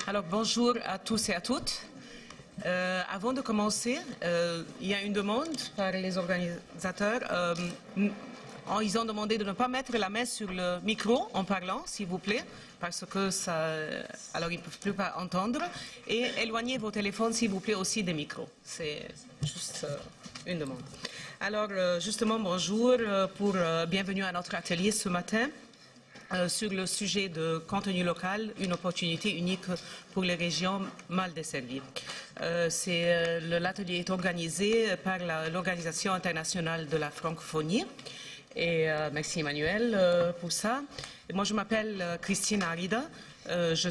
Alors bonjour à tous et à toutes. Avant de commencer, il y a une demande par les organisateurs. Ils ont demandé de ne pas mettre la main sur le micro en parlant, s'il vous plaît, parce que alors ils ne peuvent plus pas entendre. Et éloignez vos téléphones, s'il vous plaît, aussi des micros. C'est juste une demande. Alors justement, bonjour, bienvenue à notre atelier ce matin. Sur le sujet de contenu local, une opportunité unique pour les régions mal desservies. L'atelier est organisé par l'Organisation internationale de la francophonie. Et merci Emmanuel pour ça. Et moi, je m'appelle Christine Arida. Je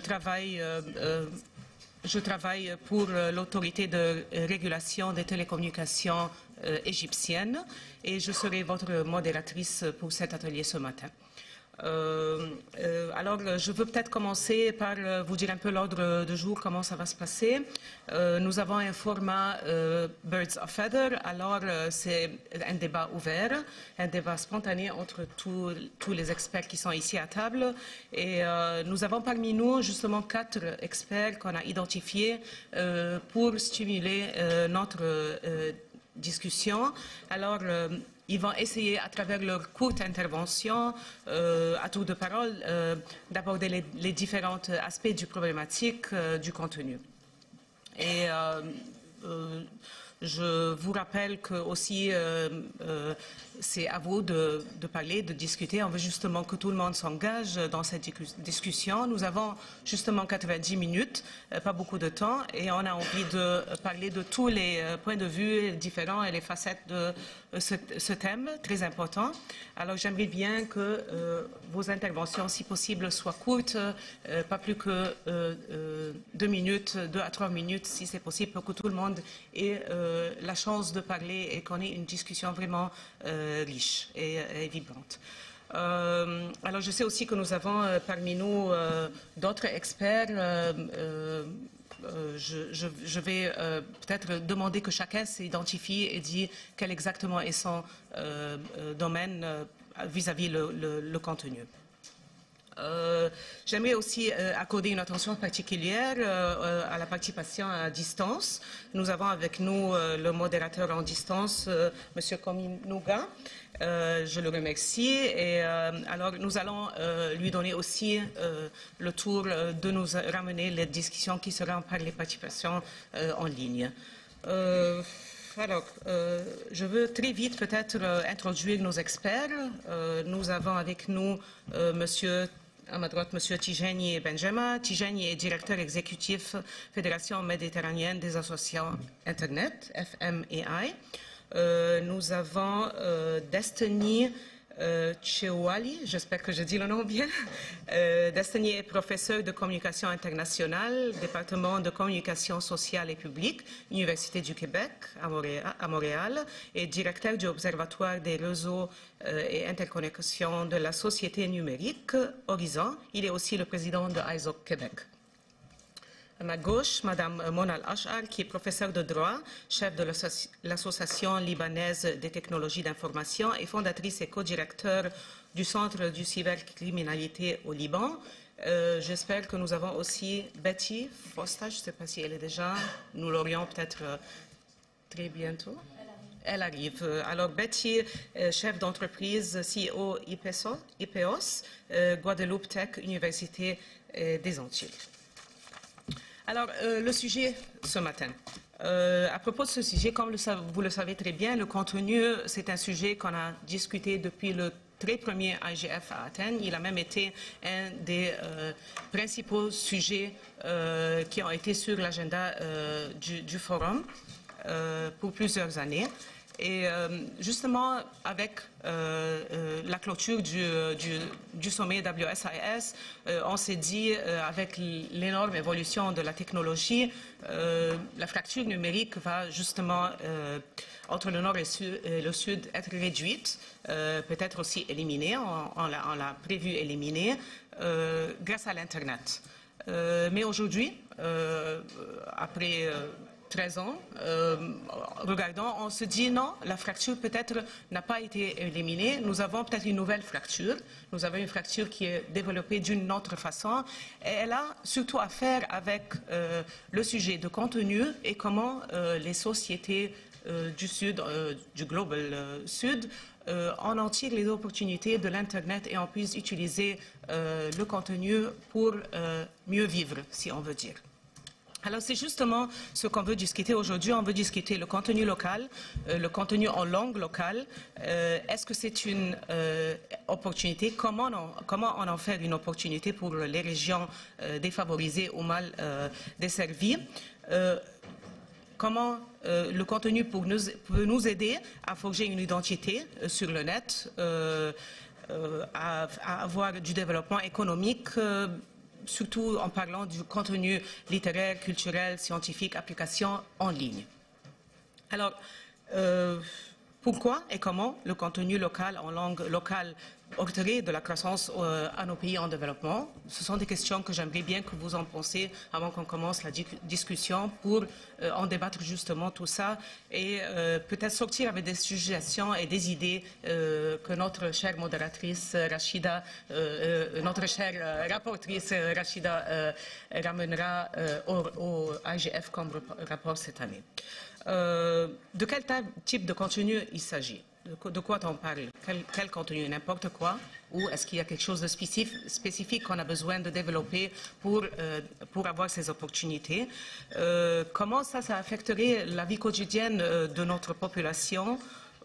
travaille pour l'autorité de régulation des télécommunications égyptienne et je serai votre modératrice pour cet atelier ce matin. Alors, je veux peut-être commencer par vous dire un peu l'ordre du jour, comment ça va se passer. Nous avons un format Birds of Feather, alors c'est un débat ouvert, un débat spontané entre tous les experts qui sont ici à table. Et nous avons parmi nous justement 4 experts qu'on a identifiés pour stimuler notre discussion. Alors, ils vont essayer, à travers leur courte intervention, à tour de parole, d'aborder les différents aspects du problématique du contenu. Et je vous rappelle que aussi c'est à vous de parler, de discuter. On veut justement que tout le monde s'engage dans cette discussion. Nous avons justement 90 minutes, pas beaucoup de temps, et on a envie de parler de tous les points de vue différents et les facettes de ce thème très important. Alors j'aimerais bien que vos interventions, si possible, soient courtes, pas plus que 2 minutes, 2 à 3 minutes, si c'est possible, pour que tout le monde ait la chance de parler et qu'on ait une discussion vraiment riche et vibrante. Alors je sais aussi que nous avons parmi nous d'autres experts. Je vais peut-être demander que chacun s'identifie et dise quel exactement est son domaine vis-à-vis le contenu. J'aimerais aussi accorder une attention particulière à la participation à distance. Nous avons avec nous le modérateur en distance, M. Kominouga. Je le remercie. Et alors, nous allons lui donner aussi le tour de nous ramener les discussions qui seront par les participations en ligne. Alors, je veux très vite peut-être introduire nos experts. Nous avons avec nous à ma droite, M. Tijani Benjama. Tijani est directeur exécutif Fédération méditerranéenne des associations Internet, FMEI. Nous avons Destiny Chewali, j'espère que je dis le nom bien. Destiny est professeur de communication internationale, département de communication sociale et publique, Université du Québec à Montréal, et directeur du Observatoire des réseaux et interconnexions de la société numérique, Horizon. Il est aussi le président de ISOC Québec. À ma gauche, Mme Mona Al-Ashar, qui est professeure de droit, chef de l'Association libanaise des technologies d'information et fondatrice et co-directeur du Centre du cybercriminalité au Liban. J'espère que nous avons aussi Betty Fosta, je ne sais pas si elle est déjà, nous l'aurions peut-être très bientôt. Elle arrive. Alors Betty, chef d'entreprise, CEO IPEOS, Guadeloupe Tech, Université des Antilles. Alors, le sujet ce matin. À propos de ce sujet, comme vous le savez très bien, le contenu, c'est un sujet qu'on a discuté depuis le très premier IGF à Athènes. Il a même été un des principaux sujets qui ont été sur l'agenda du forum pour plusieurs années. Et justement, avec la clôture du sommet WSIS, on s'est dit, avec l'énorme évolution de la technologie, la fracture numérique va justement, entre le nord et le sud, être réduite, peut-être aussi éliminée, on l'a prévu éliminer, grâce à l'Internet. Mais aujourd'hui, après 13 ans, regardant, on se dit non, la fracture peut-être n'a pas été éliminée. Nous avons peut-être une nouvelle fracture. Nous avons une fracture qui est développée d'une autre façon. Et elle a surtout à faire avec le sujet de contenu et comment les sociétés du Sud, du Global Sud, on en tire les opportunités de l'Internet et on puisse utiliser le contenu pour mieux vivre, si on veut dire. Alors c'est justement ce qu'on veut discuter aujourd'hui. On veut discuter le contenu local, le contenu en langue locale. Est-ce que c'est une opportunité? Comment on en fait une opportunité pour les régions défavorisées ou mal desservies? Comment le contenu peut nous aider à forger une identité sur le net, à avoir du développement économique, surtout en parlant du contenu littéraire, culturel, scientifique, application en ligne. Alors, pourquoi et comment le contenu local en langue locale octroie de la croissance à nos pays en développement? Ce sont des questions que j'aimerais bien que vous en pensiez avant qu'on commence la discussion pour en débattre justement tout ça et peut-être sortir avec des suggestions et des idées que notre chère modératrice Rachida, notre chère rapportrice Rachida ramènera au IGF comme rapport cette année. De quel type de contenu il s'agit? De quoi on parle? Quel contenu? N'importe quoi? Ou est-ce qu'il y a quelque chose de spécifique qu'on a besoin de développer pour avoir ces opportunités? Comment ça affecterait la vie quotidienne de notre population?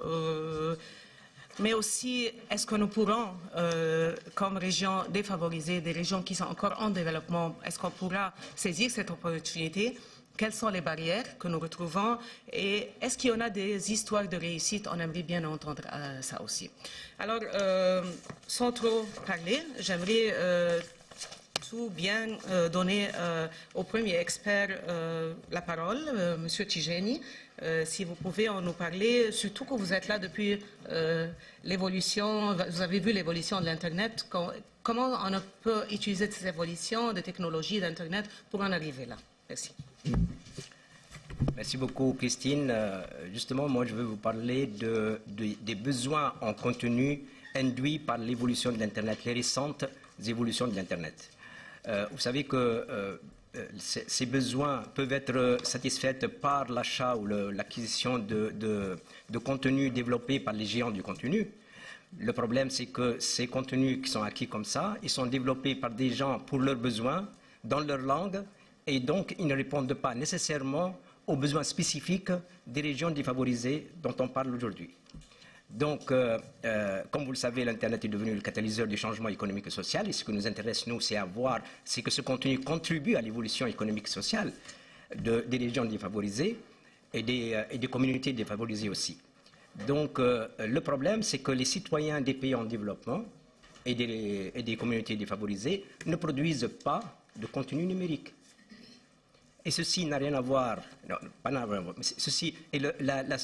Mais aussi, est-ce que nous pourrons, comme région défavorisée, des régions qui sont encore en développement, est-ce qu'on pourra saisir cette opportunité? Quelles sont les barrières que nous retrouvons et est-ce qu'il y en a des histoires de réussite? On aimerait bien entendre ça aussi. Alors, sans trop parler, j'aimerais tout bien donner au premier expert la parole, M. Tijeni. Si vous pouvez nous parler, surtout que vous êtes là depuis l'évolution, vous avez vu l'évolution de l'Internet, comment on peut utiliser ces évolutions de technologies d'Internet pour en arriver là? Merci. Merci beaucoup, Christine. Justement, moi, je veux vous parler des besoins en contenu induits par l'évolution de l'Internet, les récentes évolutions de l'Internet. Vous savez que ces besoins peuvent être satisfaits par l'achat ou l'acquisition de contenus développés par les géants du contenu. Le problème, c'est que ces contenus qui sont acquis comme ça, ils sont développés par des gens pour leurs besoins, dans leur langue, et donc ils ne répondent pas nécessairement aux besoins spécifiques des régions défavorisées dont on parle aujourd'hui. Donc, comme vous le savez, l'Internet est devenu le catalyseur du changement économique et social. Et ce qui nous intéresse, nous, c'est que ce contenu contribue à l'évolution économique et sociale des régions défavorisées et des communautés défavorisées aussi. Donc, le problème, c'est que les citoyens des pays en développement et des communautés défavorisées ne produisent pas de contenu numérique. Et ceci n'a rien à voir, non, pas à voir, ceci et le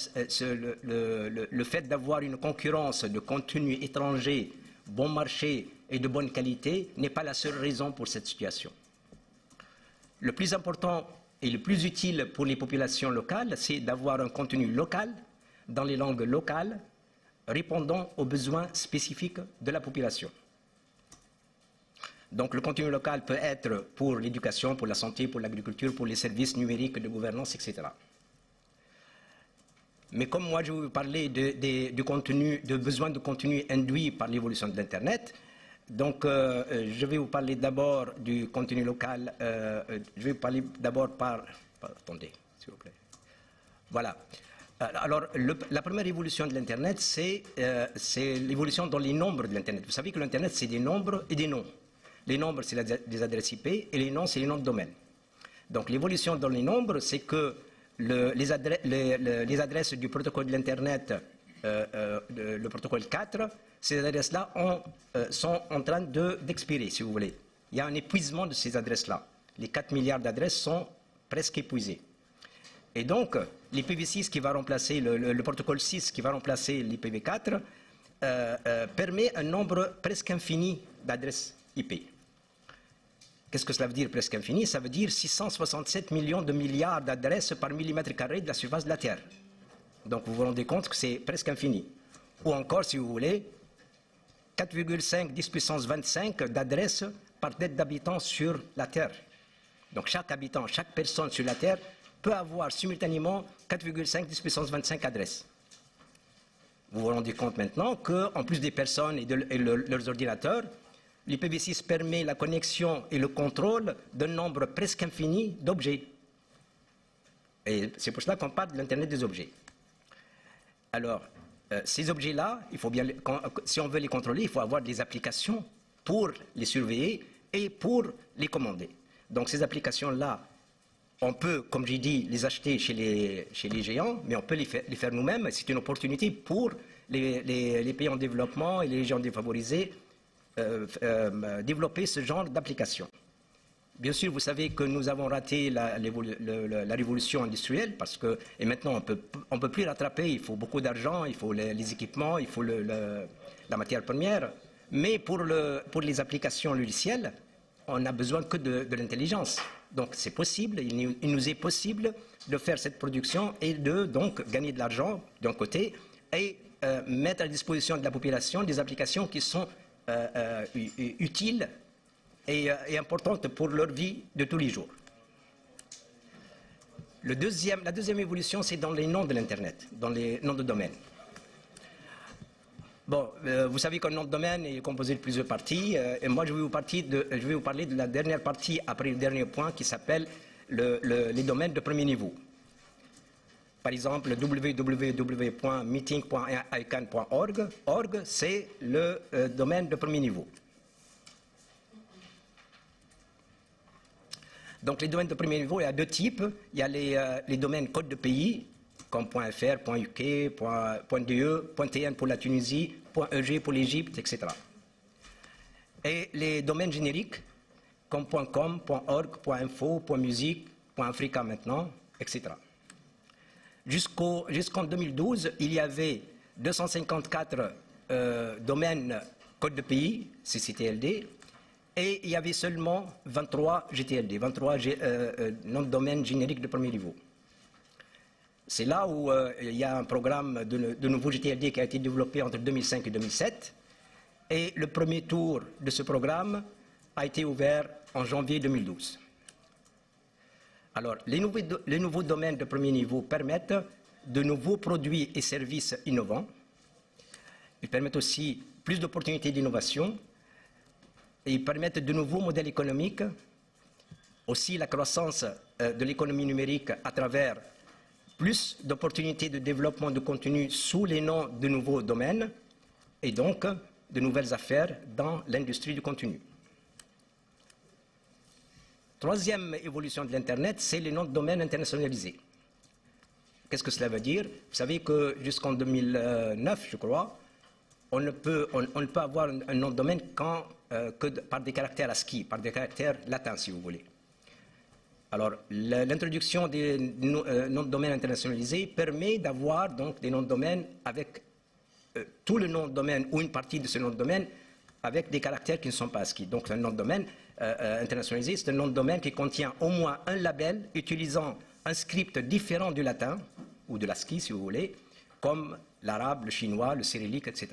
fait d'avoir une concurrence de contenus étrangers, bon marché et de bonne qualité n'est pas la seule raison pour cette situation. Le plus important et le plus utile pour les populations locales, c'est d'avoir un contenu local, dans les langues locales, répondant aux besoins spécifiques de la population. Donc le contenu local peut être pour l'éducation, pour la santé, pour l'agriculture, pour les services numériques de gouvernance, etc. Mais comme moi je vais vous parler de besoins de contenu induits par l'évolution de l'Internet, donc je vais vous parler d'abord du contenu local, je vais vous parler d'abord attendez, s'il vous plaît. Voilà. Alors, la première évolution de l'Internet, c'est l'évolution dans les nombres de l'Internet. Vous savez que l'Internet, c'est des nombres et des noms. Les nombres, c'est des adresses IP, et les noms, c'est les noms de domaine. Donc l'évolution dans les nombres, c'est que les adresses du protocole de l'Internet, le protocole 4, ces adresses-là sont en train d'expirer, si vous voulez. Il y a un épuisement de ces adresses-là. Les 4 milliards d'adresses sont presque épuisées. Et donc, l'IPv6 qui va remplacer, le protocole 6 qui va remplacer l'IPv4, permet un nombre presque infini d'adresses IP. Qu'est-ce que cela veut dire presque infini? Ça veut dire 667 millions de milliards d'adresses par millimètre carré de la surface de la Terre. Donc vous vous rendez compte que c'est presque infini. Ou encore, si vous voulez, 4,5 10 puissance 25 d'adresses par tête d'habitant sur la Terre. Donc chaque habitant, chaque personne sur la Terre peut avoir simultanément 4,5 10 puissance 25 adresses. Vous vous rendez compte maintenant qu'en plus des personnes et leurs ordinateurs, l'IPv6 permet la connexion et le contrôle d'un nombre presque infini d'objets. Et c'est pour cela qu'on parle de l'Internet des objets. Alors, ces objets-là, si on veut les contrôler, il faut avoir des applications pour les surveiller et pour les commander. Donc ces applications-là, on peut, comme j'ai dit, les acheter chez les géants, mais on peut les faire nous-mêmes. C'est une opportunité pour les pays en développement et les régions défavorisées développer ce genre d'applications. Bien sûr, vous savez que nous avons raté la révolution industrielle parce que, et maintenant on ne peut plus rattraper, il faut beaucoup d'argent, il faut les équipements, il faut la matière première. Mais pour les applications logicielles, on n'a besoin que de l'intelligence. Donc c'est possible, il nous est possible de faire cette production et de donc gagner de l'argent d'un côté et mettre à disposition de la population des applications qui sont utiles et importantes pour leur vie de tous les jours. La deuxième évolution, c'est dans les noms de l'Internet, dans les noms de domaine. Bon, vous savez qu'un nom de domaine est composé de plusieurs parties, et moi je vais vous parler de la dernière partie après le dernier point qui s'appelle les domaines de premier niveau. Par exemple, www.meeting.icann.org, c'est le domaine de premier niveau. Donc les domaines de premier niveau, il y a deux types. Il y a les domaines code de pays, comme .fr, .uk, .de, .tn pour la Tunisie, .eg pour l'Égypte, etc. Et les domaines génériques, comme .com, .org, .info, .musique, .africa maintenant, etc. Jusqu'en 2012, il y avait 254 domaines code de pays, CCTLD, et il y avait seulement 23 GTLD, 23 noms de domaine génériques de premier niveau. C'est là où il y a un programme de nouveau GTLD qui a été développé entre 2005 et 2007. Et le premier tour de ce programme a été ouvert en janvier 2012. Alors, les nouveaux domaines de premier niveau permettent de nouveaux produits et services innovants. Ils permettent aussi plus d'opportunités d'innovation. Et ils permettent de nouveaux modèles économiques, aussi la croissance de l'économie numérique à travers plus d'opportunités de développement de contenu sous les noms de nouveaux domaines et donc de nouvelles affaires dans l'industrie du contenu. Troisième évolution de l'Internet, c'est les noms de domaine internationalisés. Qu'est-ce que cela veut dire? Vous savez que jusqu'en 2009, je crois, on ne peut avoir un nom de domaine que par des caractères ASCII, par des caractères latins, si vous voulez. Alors, l'introduction des noms de domaine internationalisés permet d'avoir donc des noms de domaine avec tout le nom de domaine ou une partie de ce nom de domaine avec des caractères qui ne sont pas ASCII. Donc, un nom de domaine internationalisé, c'est un nom de domaine qui contient au moins un label utilisant un script différent du latin ou de l'ASCII, si vous voulez, comme l'arabe, le chinois, le cyrillique, etc.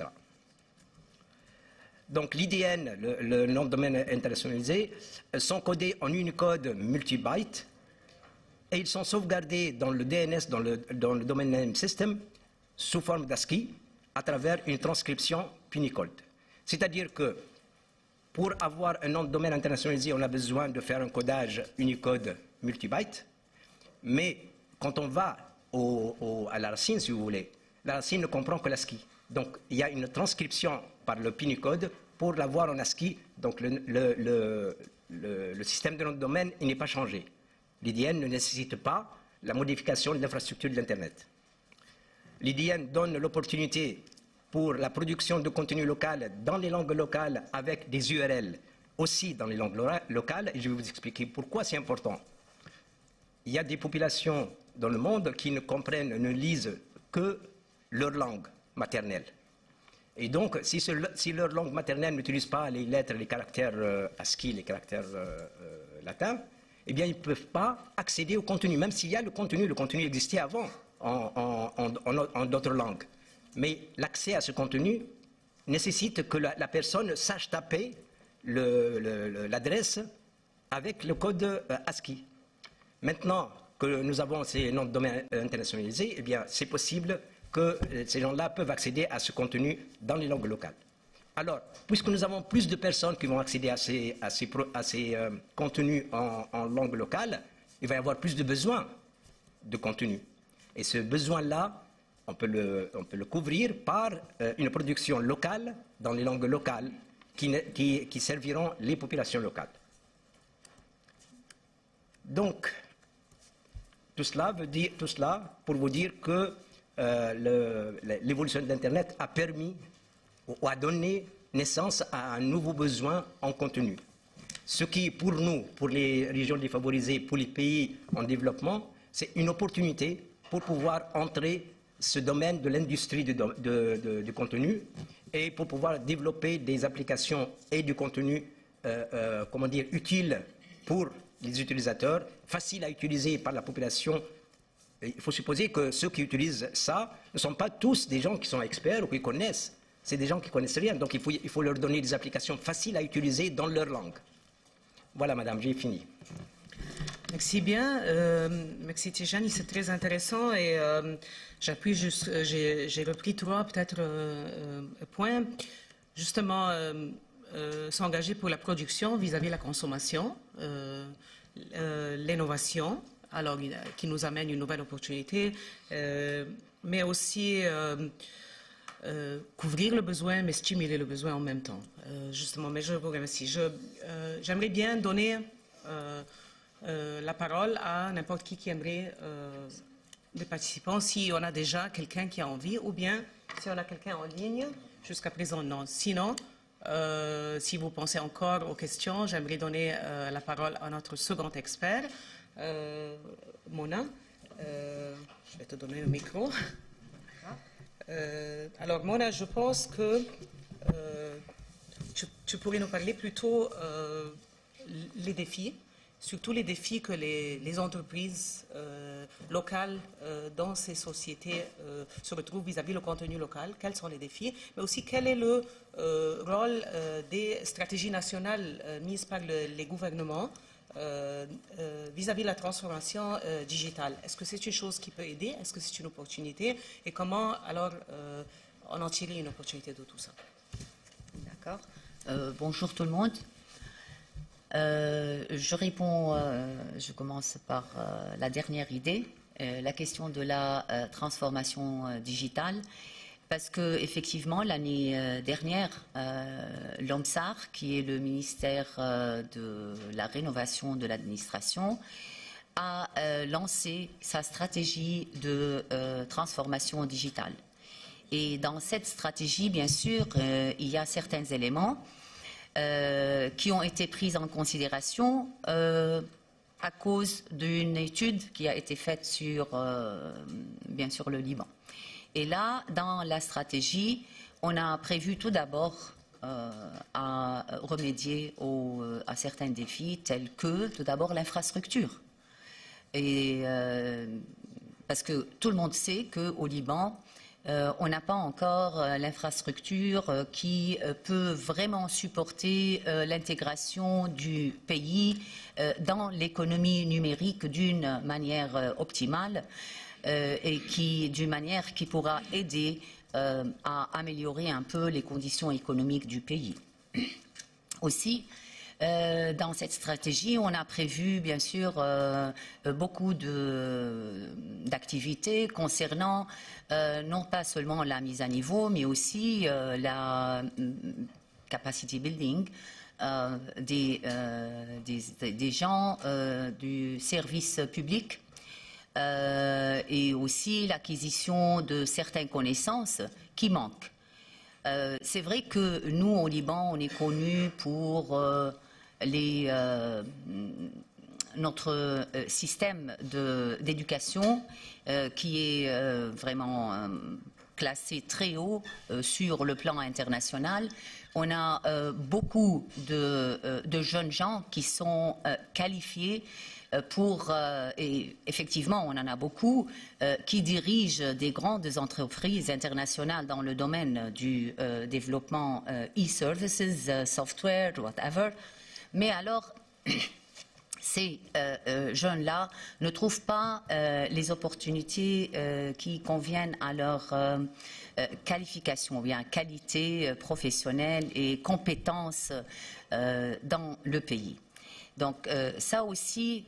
Donc l'IDN, le nom de domaine internationalisé, sont codés en Unicode multibyte et ils sont sauvegardés dans le DNS, dans le Domain Name System, sous forme d'ASCII à travers une transcription Punicode. C'est-à-dire que pour avoir un nom de domaine internationalisé, on a besoin de faire un codage Unicode multibyte, mais quand on va à la racine, si vous voulez, la racine ne comprend que l'ASCII. Donc il y a une transcription par le Punicode pour l'avoir en ASCII. Donc le système de nom de domaine n'est pas changé. L'IDN ne nécessite pas la modification de l'infrastructure de l'Internet. L'IDN donne l'opportunité pour la production de contenu local dans les langues locales avec des URL aussi dans les langues locales. Et je vais vous expliquer pourquoi c'est important. Il y a des populations dans le monde qui ne comprennent, ne lisent que leur langue maternelle. Et donc, si leur langue maternelle n'utilise pas les lettres, les caractères ASCII, les caractères latins, eh bien, ils ne peuvent pas accéder au contenu, même s'il y a le contenu existait avant en d'autres langues. Mais l'accès à ce contenu nécessite que la personne sache taper l'adresse avec le code ASCII. Maintenant que nous avons ces noms de domaine internationalisés, eh bien, c'est possible que ces gens-là peuvent accéder à ce contenu dans les langues locales. Alors, puisque nous avons plus de personnes qui vont accéder à ces contenus en langue locale, il va y avoir plus de besoins de contenu. Et ce besoin-là, on peut le couvrir par une production locale dans les langues locales qui serviront les populations locales. Donc, tout cela pour vous dire que l'évolution d'Internet a permis ou a donné naissance à un nouveau besoin en contenu. Ce qui, pour nous, pour les régions défavorisées, pour les pays en développement, c'est une opportunité pour pouvoir entrer ce domaine de l'industrie du contenu et pour pouvoir développer des applications et du contenu, utile pour les utilisateurs, facile à utiliser par la population. Il faut supposer que ceux qui utilisent ça ne sont pas tous des gens qui sont experts ou qui connaissent. C'est des gens qui ne connaissent rien. Donc il faut leur donner des applications faciles à utiliser dans leur langue. Voilà, madame, j'ai fini. Merci bien. Merci Tijani, c'est très intéressant et j'appuie juste, j'ai repris trois peut-être points. Justement, s'engager pour la production vis-à-vis de la consommation, l'innovation, alors qui nous amène une nouvelle opportunité, mais aussi couvrir le besoin, mais stimuler le besoin en même temps. Justement, mais je vous remercie. J'aimerais bien donner la parole à n'importe qui aimerait des participants, si on a déjà quelqu'un qui a envie, ou bien si on a quelqu'un en ligne. Jusqu'à présent, non. Sinon, si vous pensez encore aux questions, j'aimerais donner la parole à notre second expert, Mona. Je vais te donner le micro. Alors, Mona, je pense que tu pourrais nous parler plutôt les défis, surtout les défis que les entreprises locales dans ces sociétés se retrouvent vis-à-vis le contenu local. Quels sont les défis? Mais aussi, quel est le rôle des stratégies nationales mises par les gouvernements vis-à-vis de la transformation digitale? Est-ce que c'est une chose qui peut aider? Est-ce que c'est une opportunité? Et comment, alors, on en tirer une opportunité de tout ça? D'accord. Bonjour tout le monde. Je commence par la dernière idée, la question de la transformation digitale, parce que effectivement l'année dernière, l'OMSAR, qui est le ministère de la rénovation de l'administration, a lancé sa stratégie de transformation digitale. Et dans cette stratégie, bien sûr, il y a certains éléments qui ont été prises en considération à cause d'une étude qui a été faite sur, bien sûr, le Liban. Et là, dans la stratégie, on a prévu tout d'abord à remédier à certains défis tels que, tout d'abord, l'infrastructure. Et parce que tout le monde sait qu'au Liban, on n'a pas encore l'infrastructure qui peut vraiment supporter l'intégration du pays dans l'économie numérique d'une manière optimale et d'une manière qui pourra aider à améliorer un peu les conditions économiques du pays. Aussi, dans cette stratégie, on a prévu, bien sûr, beaucoup d'activités concernant non pas seulement la mise à niveau, mais aussi la capacity building des gens du service public et aussi l'acquisition de certaines connaissances qui manquent. C'est vrai que nous, au Liban, on est connus pour notre système d'éducation qui est vraiment classés très haut sur le plan international. On a beaucoup de jeunes gens qui sont qualifiés et effectivement, on en a beaucoup qui dirigent des grandes entreprises internationales dans le domaine du développement e-services, software, whatever. Mais alors, ces jeunes-là ne trouvent pas les opportunités qui conviennent à leur qualification, ou bien qualité professionnelle et compétences dans le pays. Donc ça aussi,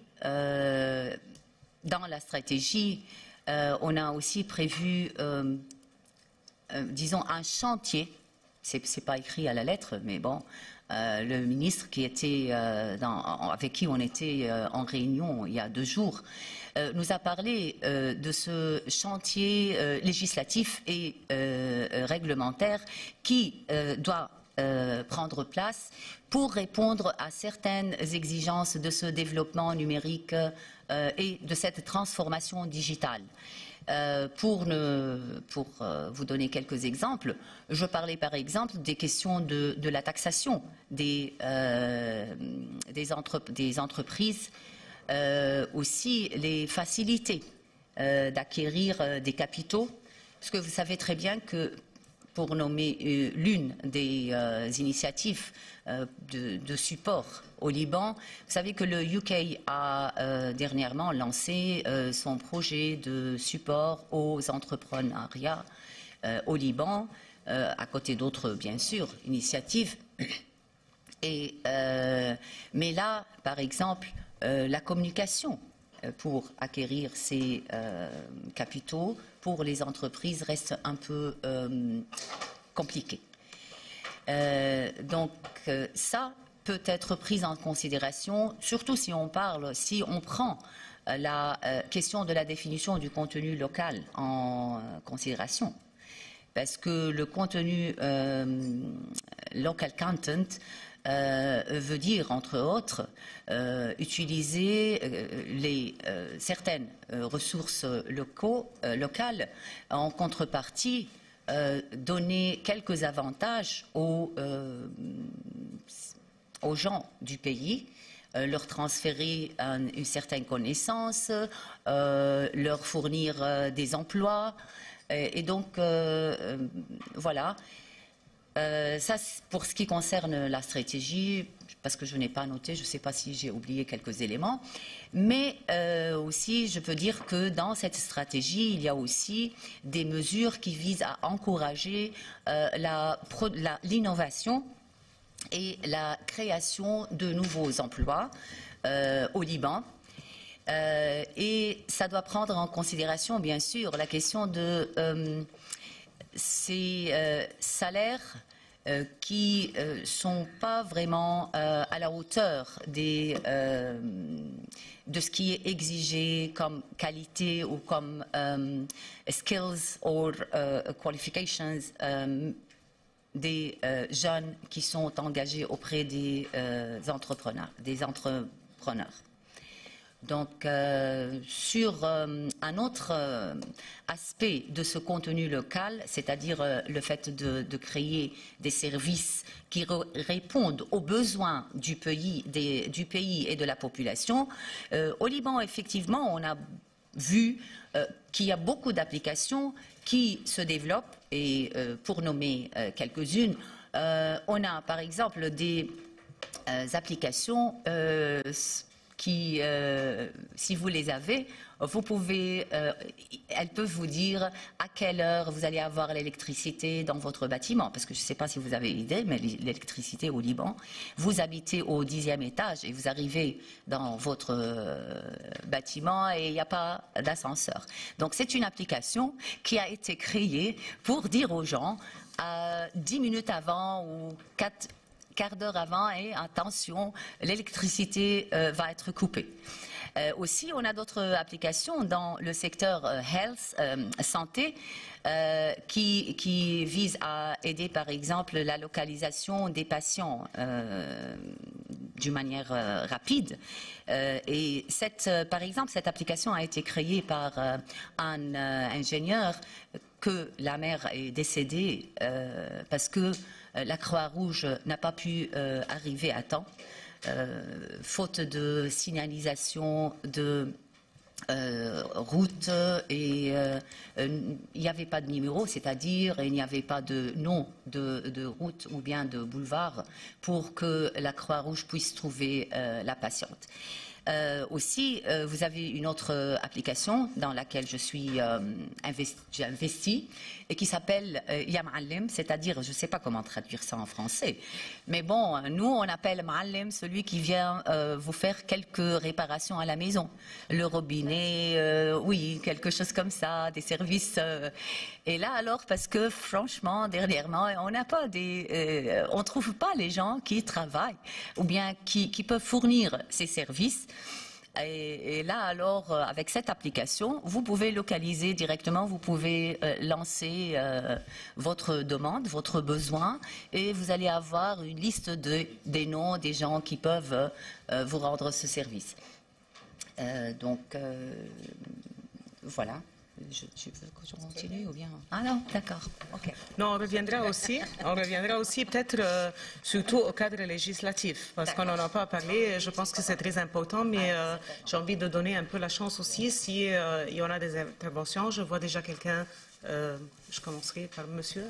dans la stratégie, on a aussi prévu, disons, un chantier. C'est pas écrit à la lettre, mais bon, le ministre qui était avec qui on était en réunion il y a 2 jours nous a parlé de ce chantier législatif et réglementaire qui doit prendre place pour répondre à certaines exigences de ce développement numérique et de cette transformation digitale. Pour vous donner quelques exemples, je parlais par exemple des questions de la taxation des entreprises, aussi les facilités d'acquérir des capitaux, parce que vous savez très bien que, pour nommer l'une des initiatives de support au Liban, vous savez que le UK a dernièrement lancé son projet de support aux entrepreneuriats au Liban, à côté d'autres, bien sûr, initiatives. Mais là, par exemple, la communication pour acquérir ces capitaux pour les entreprises reste un peu compliquée. Donc ça peut être pris en considération, surtout si on prend la question de la définition du contenu local en considération. Parce que le contenu local content veut dire, entre autres, utiliser certaines ressources locales en contrepartie, donner quelques avantages aux gens du pays, leur transférer une certaine connaissance, leur fournir des emplois. Et donc, voilà. Ça, pour ce qui concerne la stratégie, parce que je n'ai pas noté, je ne sais pas si j'ai oublié quelques éléments, mais aussi je peux dire que dans cette stratégie, il y a aussi des mesures qui visent à encourager l'innovation et la création de nouveaux emplois au Liban. Et ça doit prendre en considération, bien sûr, la question de ces salaires qui ne sont pas vraiment à la hauteur de ce qui est exigé comme qualité ou comme skills or qualifications des jeunes qui sont engagés auprès des entrepreneurs. Donc, sur un autre aspect de ce contenu local, c'est-à-dire le fait de créer des services qui répondent aux besoins du pays et de la population, au Liban, effectivement, on a vu qu'il y a beaucoup d'applications qui se développent, et pour nommer quelques-unes, on a par exemple des applications qui, si vous les avez, vous pouvez, elles peuvent vous dire à quelle heure vous allez avoir l'électricité dans votre bâtiment. Parce que je ne sais pas si vous avez idée, mais l'électricité au Liban, vous habitez au 10e étage et vous arrivez dans votre bâtiment et il n'y a pas d'ascenseur. Donc c'est une application qui a été créée pour dire aux gens 10 minutes avant ou 4 quarts d'heure avant, et attention, l'électricité va être coupée. Aussi, on a d'autres applications dans le secteur health, santé, qui visent à aider, par exemple, la localisation des patients d'une manière rapide. Et par exemple, cette application a été créée par un ingénieur que la mère est décédée parce que la Croix-Rouge n'a pas pu arriver à temps, faute de signalisation de route, et il n'y avait pas de numéro, c'est-à-dire il n'y avait pas de nom de route ou bien de boulevard pour que la Croix-Rouge puisse trouver la patiente. Aussi, vous avez une autre application dans laquelle je suis j'ai investi et qui s'appelle Ya Ma'allim, c'est-à-dire, je ne sais pas comment traduire ça en français, mais bon, nous on appelle Ma'allim celui qui vient vous faire quelques réparations à la maison, le robinet, oui, quelque chose comme ça, des services. Et là alors, parce que franchement, dernièrement, on n'a pas on trouve pas les gens qui travaillent ou bien qui peuvent fournir ces services. Et là, alors, avec cette application, vous pouvez localiser directement, vous pouvez lancer votre demande, votre besoin, et vous allez avoir une liste des noms des gens qui peuvent vous rendre ce service. Donc, voilà. Tu veux que je continue ou bien? Ah non, d'accord. Ok. Non, on reviendra aussi peut-être surtout au cadre législatif, parce qu'on n'en a pas parlé. Je pense que c'est très important, mais j'ai envie de donner un peu la chance aussi. Si il y en a des interventions, je vois déjà quelqu'un. Je commencerai par monsieur.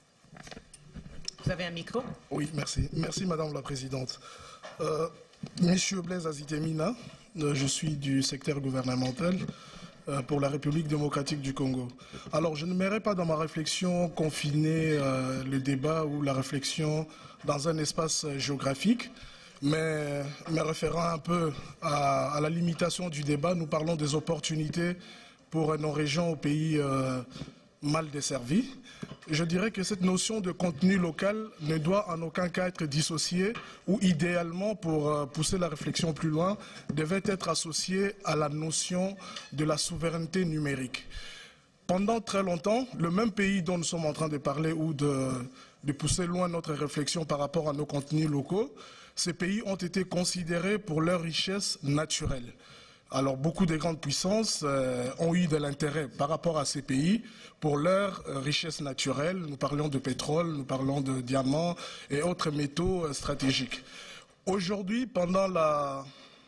Vous avez un micro? Oui, merci. Merci, Madame la Présidente. Monsieur Blaise Azitemina, je suis du secteur gouvernemental pour la République démocratique du Congo. Alors, je n'aimerais pas dans ma réflexion confiner le débat ou la réflexion dans un espace géographique, mais me référant un peu à la limitation du débat, nous parlons des opportunités pour nos régions ou pays mal desservis. Je dirais que cette notion de contenu local ne doit en aucun cas être dissociée ou idéalement, pour pousser la réflexion plus loin, devait être associée à la notion de la souveraineté numérique. Pendant très longtemps, le même pays dont nous sommes en train de parler ou de pousser loin notre réflexion par rapport à nos contenus locaux, ces pays ont été considérés pour leur richesse naturelle. Alors beaucoup de grandes puissances ont eu de l'intérêt par rapport à ces pays pour leur richesse naturelle. Nous parlons de pétrole, nous parlons de diamants et autres métaux stratégiques. Aujourd'hui, pendant la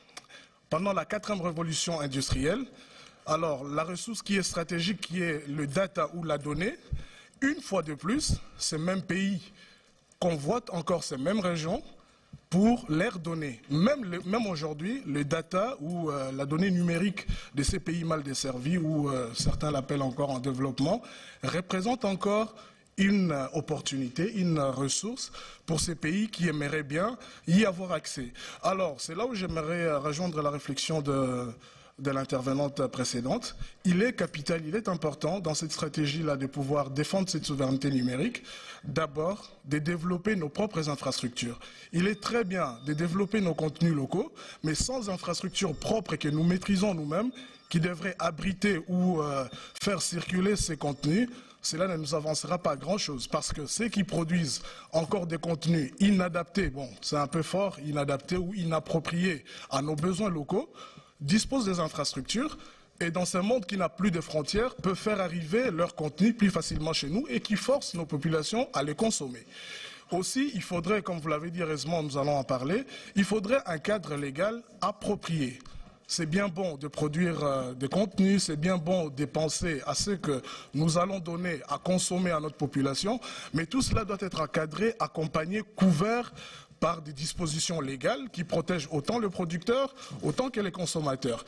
4e révolution industrielle, alors la ressource qui est stratégique, qui est le data ou la donnée, une fois de plus, ces mêmes pays convoitent encore ces mêmes régions pour leurs données. Même aujourd'hui, le data ou la donnée numérique de ces pays mal desservis, ou certains l'appellent encore en développement, représente encore une opportunité, une ressource pour ces pays qui aimeraient bien y avoir accès. Alors, c'est là où j'aimerais rejoindre la réflexion de l'intervenante précédente. Il est capital, il est important dans cette stratégie-là de pouvoir défendre cette souveraineté numérique, d'abord de développer nos propres infrastructures. Il est très bien de développer nos contenus locaux, mais sans infrastructures propres et que nous maîtrisons nous-mêmes, qui devraient abriter ou faire circuler ces contenus, cela ne nous avancera pas grand-chose, parce que ceux qui produisent encore des contenus inadaptés, bon, c'est un peu fort, inadaptés ou inappropriés à nos besoins locaux, disposent des infrastructures et dans ce monde qui n'a plus de frontières, peuvent faire arriver leur contenu plus facilement chez nous et qui force nos populations à les consommer. Aussi, il faudrait, comme vous l'avez dit heureusement, nous allons en parler, il faudrait un cadre légal approprié. C'est bien bon de produire des contenus, c'est bien bon de penser à ce que nous allons donner à consommer à notre population, mais tout cela doit être encadré, accompagné, couvert par des dispositions légales qui protègent autant le producteur, autant que les consommateurs.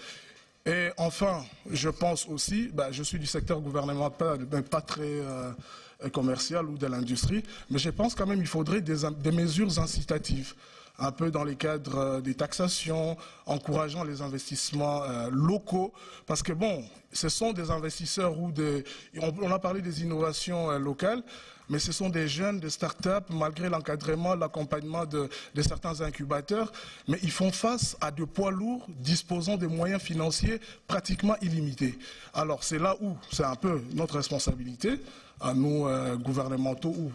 Et enfin, je pense aussi, je suis du secteur gouvernemental, pas très commercial ou de l'industrie, mais je pense quand même qu'il faudrait des mesures incitatives, un peu dans les cadres des taxations, encourageant les investissements locaux, parce que bon, ce sont des investisseurs ou on a parlé des innovations locales, mais ce sont des jeunes, des start-up, malgré l'encadrement, l'accompagnement de certains incubateurs, mais ils font face à de poids lourds disposant de moyens financiers pratiquement illimités. Alors c'est là où c'est un peu notre responsabilité, à nous gouvernementaux ou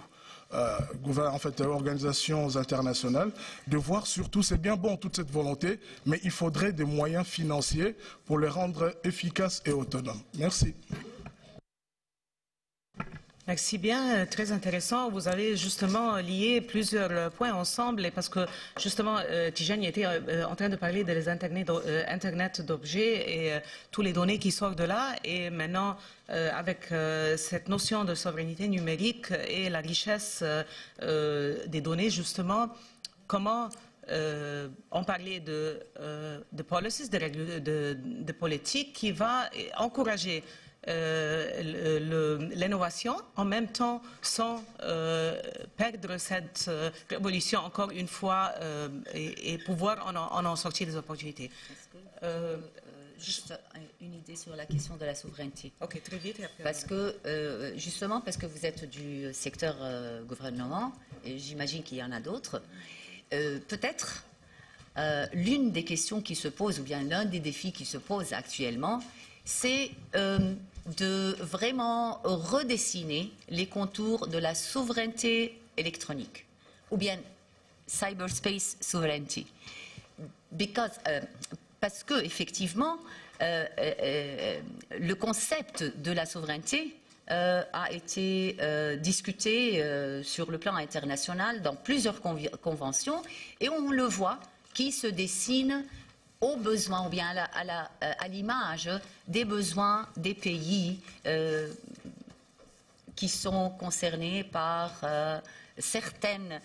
en fait, organisations internationales, de voir surtout, c'est bien bon toute cette volonté, mais il faudrait des moyens financiers pour les rendre efficaces et autonomes. Merci. Merci bien, très intéressant. Vous avez justement lié plusieurs points ensemble et parce que justement Tijani était en train de parler des Internet d'objets et tous les données qui sortent de là et maintenant avec cette notion de souveraineté numérique et la richesse des données justement, comment on parlait de policies, de politique qui va encourager l'innovation, en même temps sans perdre cette révolution encore une fois et pouvoir en sortir des opportunités. Juste une idée sur la question de la souveraineté. Ok, très vite. Parce que, justement, parce que vous êtes du secteur gouvernement, et j'imagine qu'il y en a d'autres, peut-être l'une des questions qui se pose, ou bien l'un des défis qui se pose actuellement, c'est de vraiment redessiner les contours de la souveraineté électronique, ou bien cyberspace sovereignty. Parce que, effectivement, le concept de la souveraineté a été discuté sur le plan international dans plusieurs conventions, et on le voit qui se dessine aux besoins, ou bien à l'image des besoins des pays qui sont concernés par certaines,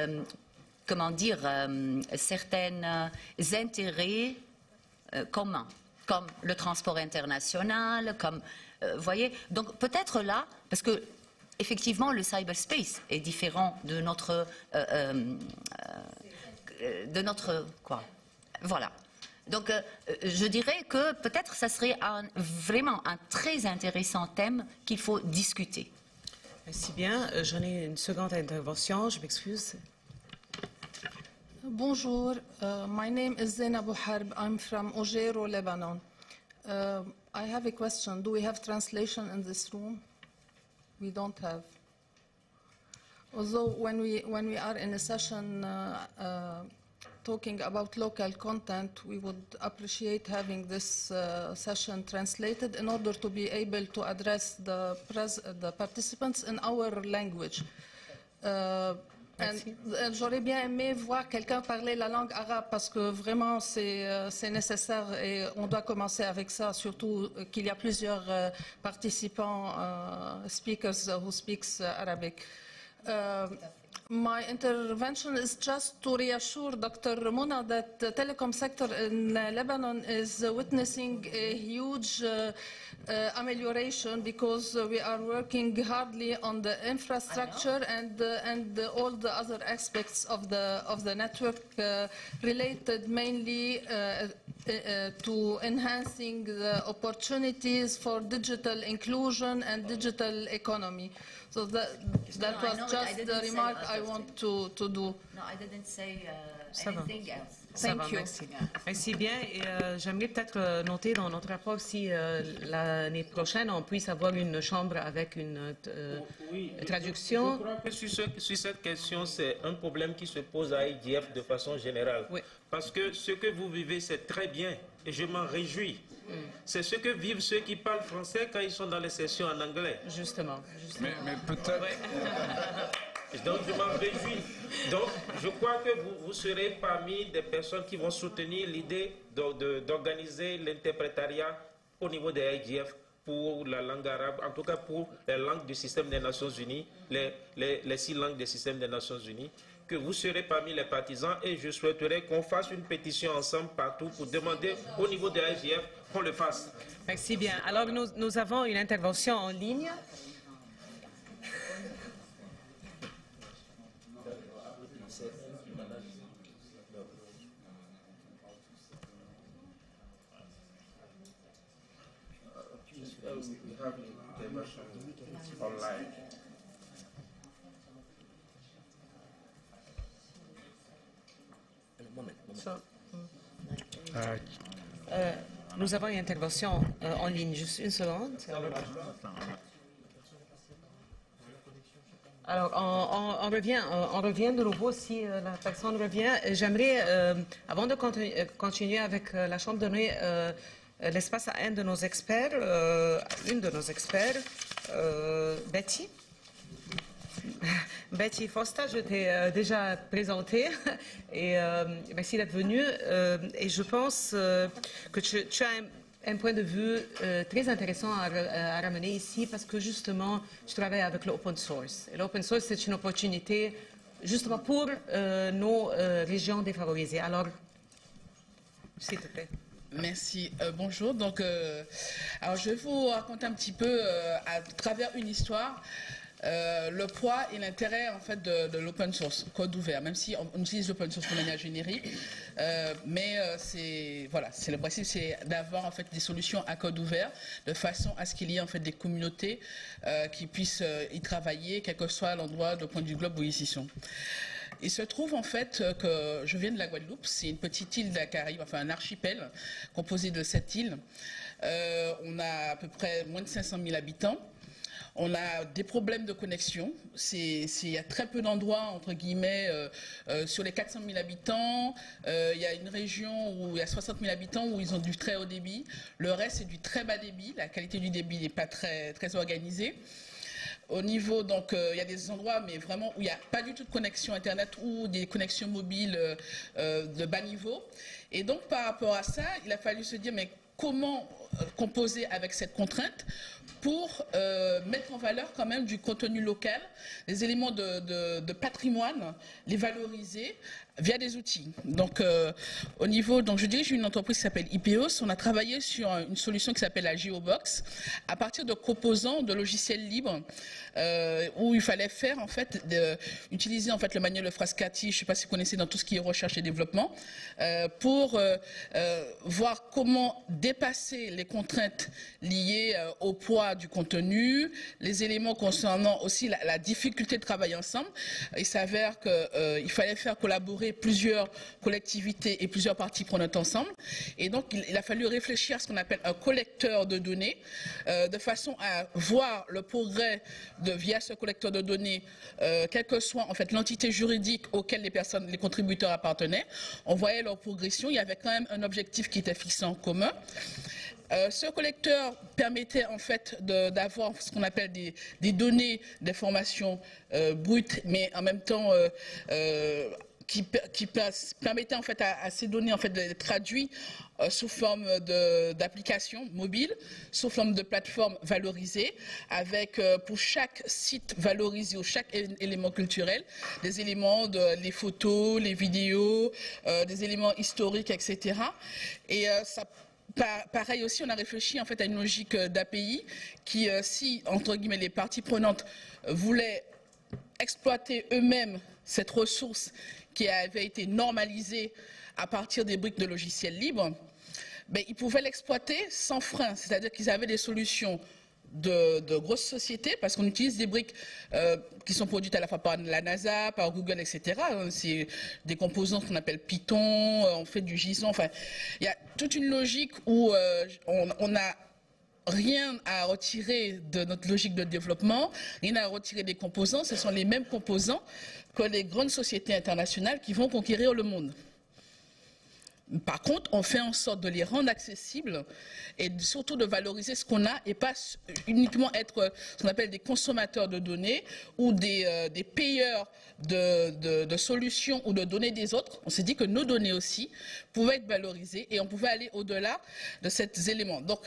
certains intérêts communs, comme le transport international, comme, voyez. Donc peut-être là, parce que effectivement le cyberspace est différent de notre quoi. Voilà. Donc, je dirais que peut-être ça serait vraiment un très intéressant thème qu'il faut discuter. Merci bien. J'en ai une seconde intervention. Je m'excuse. Bonjour. My name is Zainab Harb. I'm from Ojero, Lebanon. I have a question. Do we have translation in this room? We don't have. Although when we are in a session talking about local content, we would appreciate having this session translated in order to be able to address the participants in our language. J'aurais bien aimé voir quelqu'un parler la langue arabe parce que vraiment c'est nécessaire et on doit commencer avec ça, surtout qu'il y a plusieurs participants, speakers who speaks Arabic. My intervention is just to reassure Dr. Mona that the telecom sector in Lebanon is witnessing a huge amelioration because we are working hardly on the infrastructure and all the other aspects of the network related mainly to enhancing the opportunities for digital inclusion and digital economy. So that was just the remark I want to do. No, I didn't say anything else. Thank you. Merci. Merci bien. Et j'aimerais peut-être noter dans notre rapport si l'année prochaine on puisse avoir une chambre avec une traduction. Je crois que sur cette question, c'est un problème qui se pose à IDF de façon générale. Oui. Parce que ce que vous vivez, c'est très bien et je m'en réjouis. C'est ce que vivent ceux qui parlent français quand ils sont dans les sessions en anglais. Justement. Mais peut-être... Ouais. Donc je m'en réjouis. Donc je crois que vous serez parmi des personnes qui vont soutenir l'idée d'organiser l'interprétariat au niveau des IDF pour la langue arabe, en tout cas pour les langues du système des Nations Unies, les 6 langues du système des Nations Unies, que vous serez parmi les partisans et je souhaiterais qu'on fasse une pétition ensemble partout pour demander au niveau des IGF qu'on le fasse. Merci bien. Alors nous avons une intervention en ligne. Nous avons une intervention en ligne. Juste une seconde. Alors, on revient de nouveau si la personne revient. J'aimerais, avant de continuer avec la Chambre, donner l'espace à une de nos experts, Betty. Betty Foster, je t'ai déjà présentée et merci d'être venue. Et je pense que tu as un point de vue très intéressant à ramener ici parce que justement, je travaille avec l'open source. Et l'open source, c'est une opportunité justement pour nos régions défavorisées. Alors, s'il te plaît. Merci. Bonjour. Donc, alors je vais vous raconter un petit peu à travers une histoire le poids et l'intérêt en fait de l'open source, code ouvert. Même si on utilise l'open source de manière générique, mais c'est le principe, c'est d'avoir en fait des solutions à code ouvert de façon à ce qu'il y ait en fait des communautés qui puissent y travailler, quel que soit l'endroit du point du globe où ils y sont. Il se trouve en fait que je viens de la Guadeloupe, c'est une petite île de la Caraïbe, enfin un archipel composé de 7 îles. On a à peu près moins de 500 000 habitants. On a des problèmes de connexion. Il y a très peu d'endroits, entre guillemets, sur les 400 000 habitants. Il y a une région où il y a 60 000 habitants où ils ont du très haut débit. Le reste, c'est du très bas débit. La qualité du débit n'est pas très organisée. Au niveau, donc, il y a des endroits, mais vraiment où il n'y a pas du tout de connexion Internet ou des connexions mobiles de bas niveau. Et donc, par rapport à ça, il a fallu se dire, mais comment composer avec cette contrainte pour mettre en valeur quand même du contenu local, des éléments de patrimoine, les valoriser via des outils. Donc, au niveau, donc je dirige une entreprise qui s'appelle IPEOS. On a travaillé sur une solution qui s'appelle la Geobox à partir de composants de logiciels libres où il fallait faire en fait utiliser en fait le manuel de Frascati, je ne sais pas si vous connaissez dans tout ce qui est recherche et développement, pour voir comment dépasser les contraintes liées au poids du contenu, les éléments concernant aussi la difficulté de travailler ensemble. Il s'avère qu'il fallait faire collaborer plusieurs collectivités et plusieurs parties prenantes ensemble. Et donc, il a fallu réfléchir à ce qu'on appelle un collecteur de données, de façon à voir le progrès via ce collecteur de données, quelle que soit en fait l'entité juridique auquel les contributeurs appartenaient. On voyait leur progression. Il y avait quand même un objectif qui était fixé en commun. Ce collecteur permettait en fait d'avoir ce qu'on appelle des données d'information brutes, mais en même temps qui permettait en fait à ces données en fait d'être traduites sous forme d'applications mobiles, sous forme de plateformes valorisées, avec pour chaque site valorisé ou chaque élément culturel, des éléments les photos, les vidéos, des éléments historiques, etc. Et ça pareil aussi, on a réfléchi en fait à une logique d'API qui, si entre guillemets les parties prenantes voulaient exploiter eux-mêmes cette ressource qui avait été normalisée à partir des briques de logiciels libres, ben, ils pouvaient l'exploiter sans frein, c'est-à-dire qu'ils avaient des solutions de grosses sociétés, parce qu'on utilise des briques qui sont produites à la fois par la NASA, par Google, etc. C'est des composants qu'on appelle Python, on fait du JSON, enfin, il y a toute une logique où on n'a rien à retirer de notre logique de développement, rien à retirer des composants, ce sont les mêmes composants que les grandes sociétés internationales qui vont conquérir le monde. Par contre, on fait en sorte de les rendre accessibles et surtout de valoriser ce qu'on a et pas uniquement être ce qu'on appelle des consommateurs de données ou des payeurs de solutions ou de données des autres. On s'est dit que nos données aussi pouvaient être valorisées et on pouvait aller au-delà de ces éléments. Donc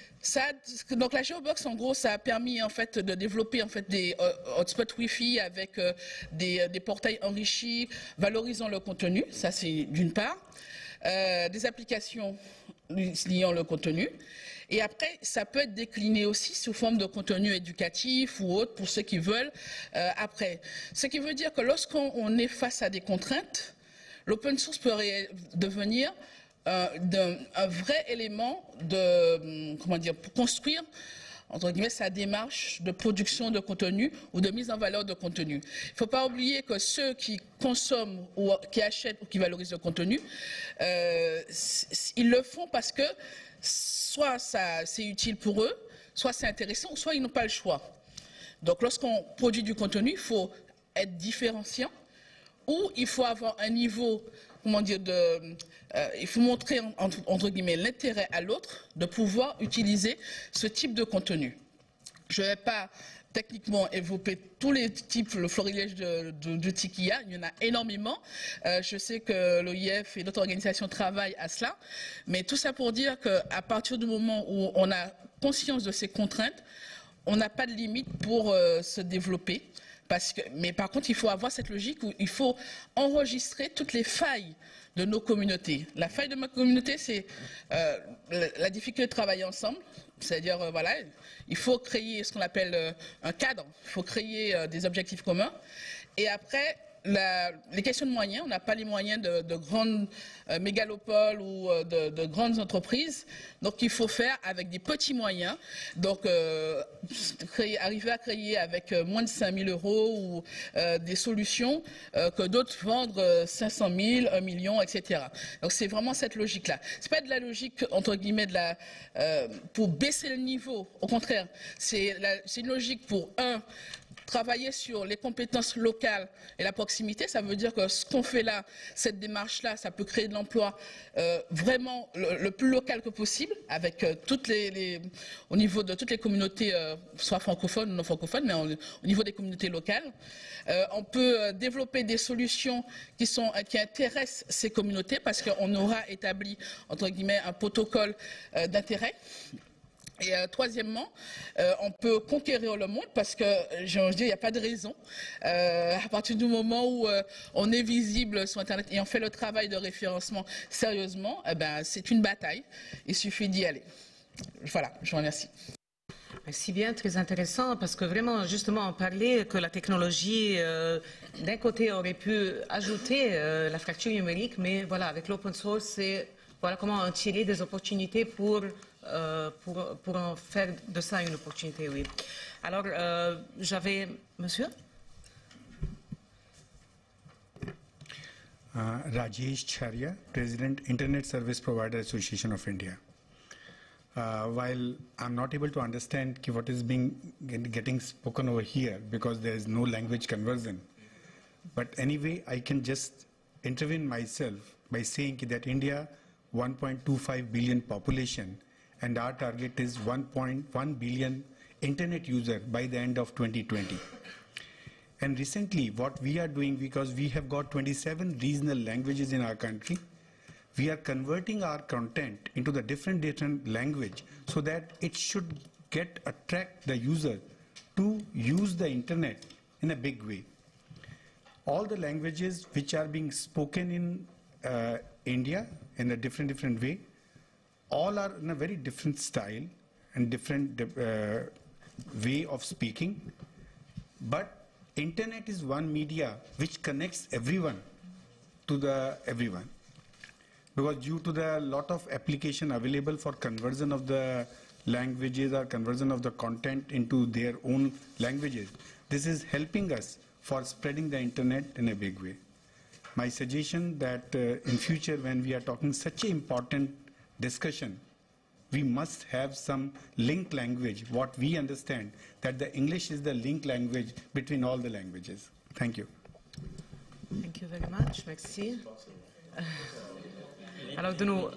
la Geobox, en gros, ça a permis en fait de développer en fait des hotspots Wi-Fi avec des portails enrichis, valorisant le contenu. Ça, c'est d'une part. Des applications liant le contenu. Et après, ça peut être décliné aussi sous forme de contenu éducatif ou autre pour ceux qui veulent après. Ce qui veut dire que lorsqu'on est face à des contraintes, l'open source peut devenir un vrai élément pour construire entre guillemets, sa démarche de production de contenu ou de mise en valeur de contenu. Il ne faut pas oublier que ceux qui consomment ou qui achètent ou qui valorisent le contenu, ils le font parce que soit c'est utile pour eux, soit c'est intéressant, soit ils n'ont pas le choix. Donc lorsqu'on produit du contenu, il faut être différenciant ou il faut avoir un niveau, il faut montrer entre guillemets l'intérêt à l'autre de pouvoir utiliser ce type de contenu. Je ne vais pas techniquement développer tous les types, le florilège d'outils qu'il y a. Il y en a énormément. Je sais que l'OIF et d'autres organisations travaillent à cela. Mais tout ça pour dire qu'à partir du moment où on a conscience de ces contraintes, on n'a pas de limite pour se développer. Mais par contre, il faut avoir cette logique où il faut enregistrer toutes les failles de nos communautés. La faille de ma communauté, c'est la difficulté de travailler ensemble. C'est-à-dire, voilà, il faut créer ce qu'on appelle un cadre, il faut créer des objectifs communs. Et après, les questions de moyens, on n'a pas les moyens de grandes mégalopoles ou de grandes entreprises. Donc il faut faire avec des petits moyens. Donc arriver à créer avec moins de 5 000 € ou des solutions que d'autres vendent 500 000, 1 million, etc. Donc c'est vraiment cette logique-là. C'est pas de la logique, entre guillemets, pour baisser le niveau. Au contraire, c'est une logique pour, travailler sur les compétences locales et la proximité. Ça veut dire que ce qu'on fait là, cette démarche-là, ça peut créer de l'emploi vraiment le plus local que possible, avec au niveau de toutes les communautés, soit francophones ou non francophones, mais au niveau des communautés locales. On peut développer des solutions qui intéressent ces communautés, parce qu'on aura établi, entre guillemets, un protocole d'intérêt. Et troisièmement, on peut conquérir le monde, parce que, je dis, il n'y a pas de raison. À partir du moment où on est visible sur Internet et on fait le travail de référencement sérieusement, c'est une bataille. Il suffit d'y aller. Voilà, je vous remercie. Merci bien, très intéressant, parce que vraiment, justement, on parlait que la technologie, d'un côté, aurait pu ajouter la fracture numérique, mais voilà, avec l'open source, c'est voilà comment en tirer des opportunités pour en faire de ça une opportunité, oui. Alors, j'avais... Monsieur? Rajesh Charya, President, Internet Service Provider Association of India. While I'm not able to understand what is getting spoken over here, because there is no language conversion, but anyway, I can just intervene myself by saying that India, 1.25 billion population, and our target is 1.1 billion internet user by the end of 2020. And recently, what we are doing, because we have got 27 regional languages in our country, we are converting our content into the different language, so that it should attract the user to use the internet in a big way. All the languages which are being spoken in India in a different way, all are in a very different style and different way of speaking. But internet is one media which connects everyone to everyone. Because due to the lot of application available for conversion of the languages or conversion of the content into their own languages, this is helping us for spreading the internet in a big way. My suggestion that in future, when we are talking such an important discussion, we must have some link language, what we understand, that the English is the link language between all the languages. Thank you. Thank you very much. Merci. Alors, de nous...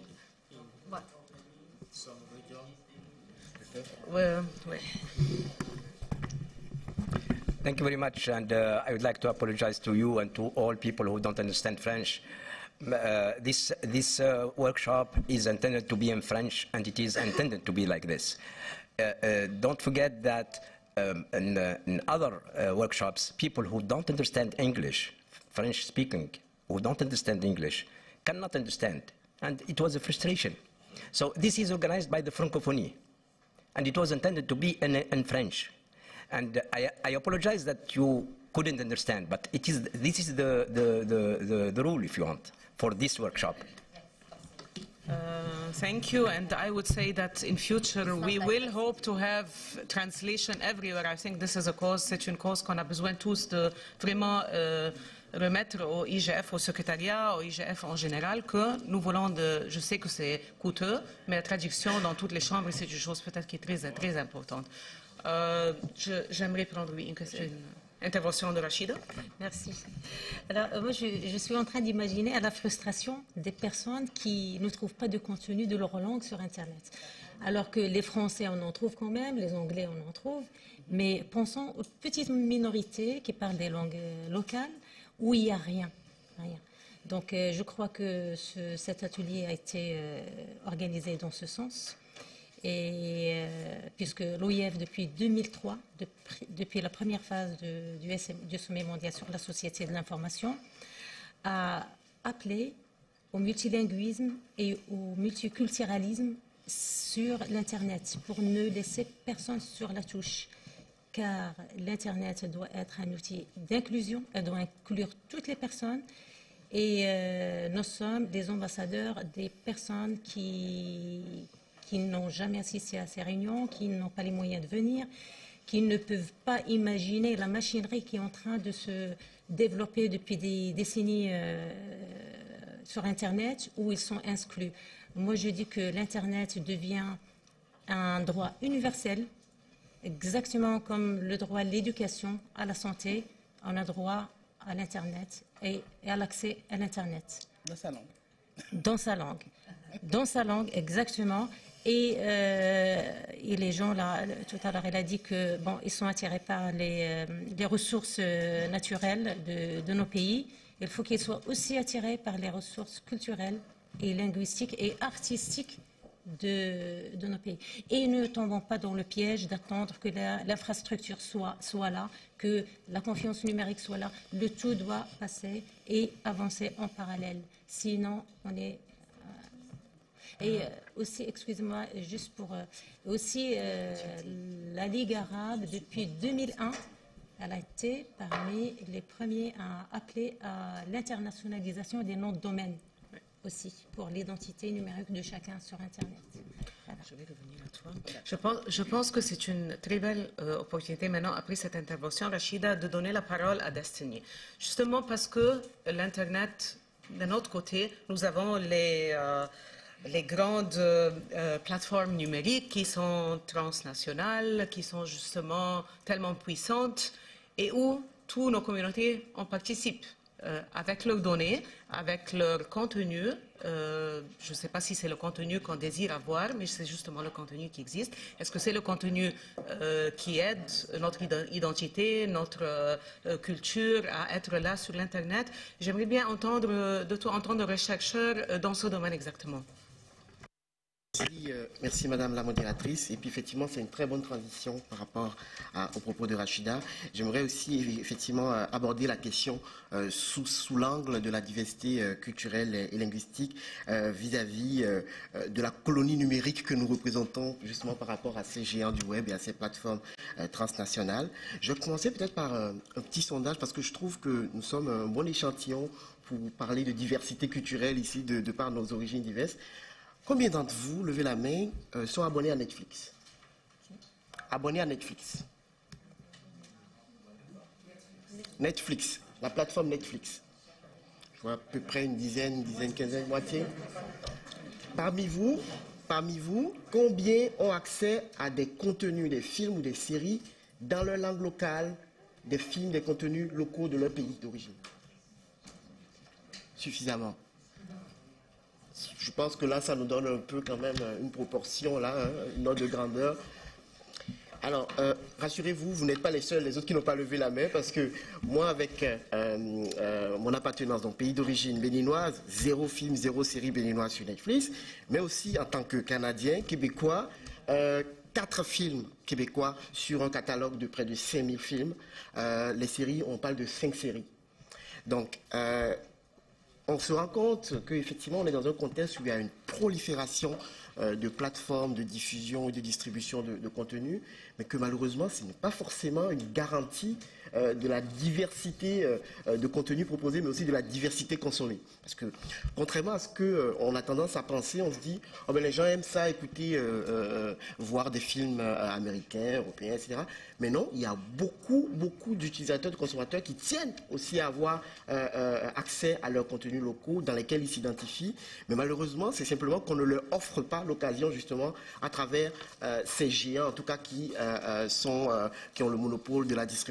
Thank you very much, and I would like to apologize to you and to all people who don't understand French. This workshop is intended to be in French, and it is intended to be like this. Don't forget that in other workshops, people who don't understand English, French speaking, who don't understand English, cannot understand. And it was a frustration. So this is organized by the Francophonie, and it was intended to be in French. And I apologize that you couldn't understand, but this is the rule, if you want, for this workshop. Thank you, and I would say that in future we will hope to have translation everywhere. I think this is a cause, c'est une cause qu'on a besoin tous de vraiment remettre au IGF, au secrétariat, au IGF en général, que nous voulons je sais que c'est coûteux, mais la traduction dans toutes les chambres, c'est une chose peut-être qui est très, très importante. J'aimerais prendre une question. intervention de Rachida. Merci. Alors, moi, je suis en train d'imaginer la frustration des personnes qui ne trouvent pas de contenu de leur langue sur Internet. Alors que les Français, on en trouve quand même, les Anglais, on en trouve. Mais pensons aux petites minorités qui parlent des langues locales où il n'y a rien. Donc, je crois que cet atelier a été organisé dans ce sens. Et puisque l'OIF, depuis 2003, depuis la première phase du sommet mondial sur la société de l'information, a appelé au multilinguisme et au multiculturalisme sur l'Internet pour ne laisser personne sur la touche. Car l'Internet doit être un outil d'inclusion, elle doit inclure toutes les personnes. Et nous sommes des ambassadeurs des personnes qui n'ont jamais assisté à ces réunions, qui n'ont pas les moyens de venir, qui ne peuvent pas imaginer la machinerie qui est en train de se développer depuis des décennies sur Internet, où ils sont exclus. Moi, je dis que l'Internet devient un droit universel, exactement comme le droit à l'éducation, à la santé. On a droit à l'Internet et à l'accès à l'Internet. Dans sa langue. Dans sa langue. Dans sa langue, exactement. Et les gens, là, tout à l'heure, elle a dit que bon, ils sont attirés par les ressources naturelles de nos pays. Il faut qu'ils soient aussi attirés par les ressources culturelles et linguistiques et artistiques de nos pays. Et ne tombons pas dans le piège d'attendre que l'infrastructure soit là, que la confiance numérique soit là. Le tout doit passer et avancer en parallèle. Sinon, on est... Et aussi, excusez-moi, juste pour... aussi, la Ligue arabe, depuis 2001, elle a été parmi les premiers à appeler à l'internationalisation des noms de domaine aussi, pour l'identité numérique de chacun sur Internet. Voilà. Je vais revenir à toi. Je pense que c'est une très belle opportunité maintenant, après cette intervention, Rachida, de donner la parole à Destiny. Justement parce que l'Internet, d'un autre côté, nous avons les grandes plateformes numériques qui sont transnationales, qui sont justement tellement puissantes et où toutes nos communautés en participent. Avec leurs données, avec leur contenu. Je ne sais pas si c'est le contenu qu'on désire avoir, mais c'est justement le contenu qui existe. Est-ce que c'est le contenu qui aide notre identité, notre culture à être là sur l'Internet? J'aimerais bien entendre de toi, entendre le chercheur dans ce domaine exactement. Merci Madame la modératrice. Et puis effectivement, c'est une très bonne transition par rapport aux propos de Rachida. J'aimerais aussi effectivement aborder la question sous l'angle de la diversité culturelle et linguistique vis-à-vis de la colonie numérique que nous représentons justement par rapport à ces géants du web et à ces plateformes transnationales. Je vais commencer peut-être par un petit sondage parce que je trouve que nous sommes un bon échantillon pour parler de diversité culturelle ici de par nos origines diverses. Combien d'entre vous, levez la main, sont abonnés à Netflix? Abonnés à Netflix. Netflix, la plateforme Netflix. Je vois à peu près une dizaine, quinzaine, moitié. Parmi vous, combien ont accès à des contenus, des films ou des séries dans leur langue locale, des films, des contenus locaux de leur pays d'origine? Suffisamment. Je pense que là, ça nous donne un peu quand même une proportion, là, hein, une ordre de grandeur. Alors, rassurez-vous, vous n'êtes pas les seuls, les autres qui n'ont pas levé la main, parce que moi, avec mon appartenance, donc pays d'origine béninoise, 0 film, 0 série béninoise sur Netflix, mais aussi en tant que Canadien, Québécois, 4 films québécois sur un catalogue de près de 5000 films. Les séries, on parle de 5 séries. Donc, on se rend compte qu'effectivement, on est dans un contexte où il y a une prolifération de plateformes de diffusion et de distribution de contenu, mais que malheureusement, ce n'est pas forcément une garantie de la diversité de contenu proposé, mais aussi de la diversité consommée. Parce que, contrairement à ce qu'on a tendance à penser, on se dit, oh ben, les gens aiment ça, écouter, voir des films américains, européens, etc. Mais non, il y a beaucoup d'utilisateurs, de consommateurs qui tiennent aussi à avoir accès à leurs contenus locaux dans lesquels ils s'identifient. Mais malheureusement, c'est simplement qu'on ne leur offre pas l'occasion, justement, à travers ces géants, en tout cas, qui ont le monopole de la distribution et de la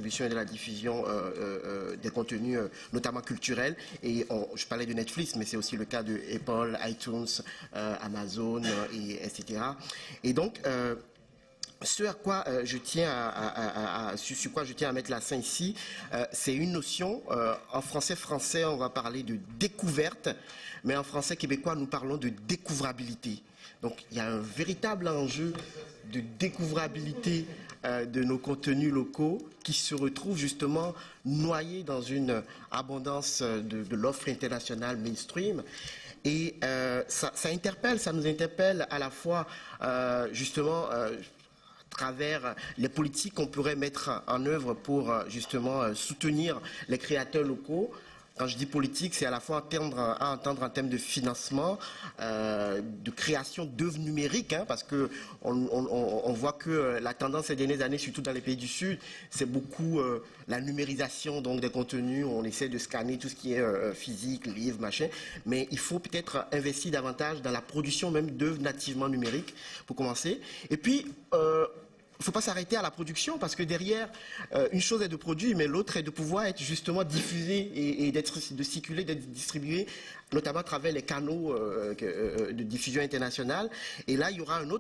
diffusion des contenus, notamment culturels. Et je parlais de Netflix, mais c'est aussi le cas de Apple, iTunes, Amazon, etc. Et donc, ce à quoi je tiens sur quoi je tiens à mettre l'accent ici, c'est une notion, en français, on va parler de découverte, mais en français québécois, nous parlons de découvrabilité. Donc, il y a un véritable enjeu de découvrabilité de nos contenus locaux qui se retrouvent justement noyés dans une abondance de l'offre internationale mainstream. Et ça nous interpelle à la fois justement à travers les politiques qu'on pourrait mettre en œuvre pour justement soutenir les créateurs locaux. Quand je dis politique, c'est à la fois à entendre en termes de financement, de création d'œuvres numériques, hein, parce que on voit que la tendance ces dernières années, surtout dans les pays du Sud, c'est beaucoup la numérisation donc des contenus. On essaie de scanner tout ce qui est physique, livre, machin. Mais il faut peut-être investir davantage dans la production même d'œuvres nativement numériques pour commencer. Et puis il ne faut pas s'arrêter à la production parce que derrière, une chose est de produire, mais l'autre est de pouvoir être justement diffusé et de circuler, d'être distribué, notamment à travers les canaux de diffusion internationale. Et là, il y aura un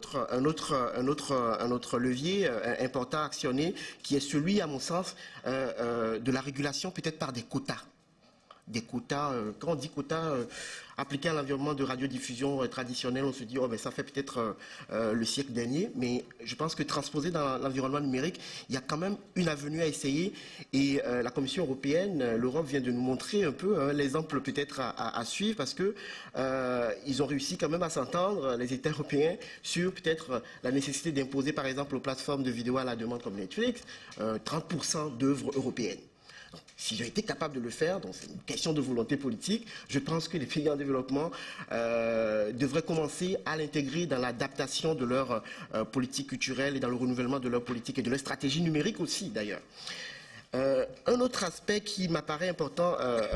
autre levier important à actionner, qui est celui, à mon sens, de la régulation peut-être par des quotas. Des quotas, quand on dit quotas appliqués à l'environnement de radiodiffusion traditionnelle, on se dit, oh, ben, ça fait peut-être le siècle dernier, mais je pense que transposer dans l'environnement numérique, il y a quand même une avenue à essayer, et la Commission européenne, l'Europe vient de nous montrer un peu l'exemple peut-être à suivre, parce que ils ont réussi quand même à s'entendre, les États européens, sur peut-être la nécessité d'imposer par exemple aux plateformes de vidéo à la demande comme Netflix, 30% d'œuvres européennes. S'ils ont été capables de le faire, donc c'est une question de volonté politique, je pense que les pays en développement devraient commencer à l'intégrer dans l'adaptation de leur politique culturelle et dans le renouvellement de leur politique et de leur stratégie numérique aussi d'ailleurs. Un autre aspect qui m'apparaît important,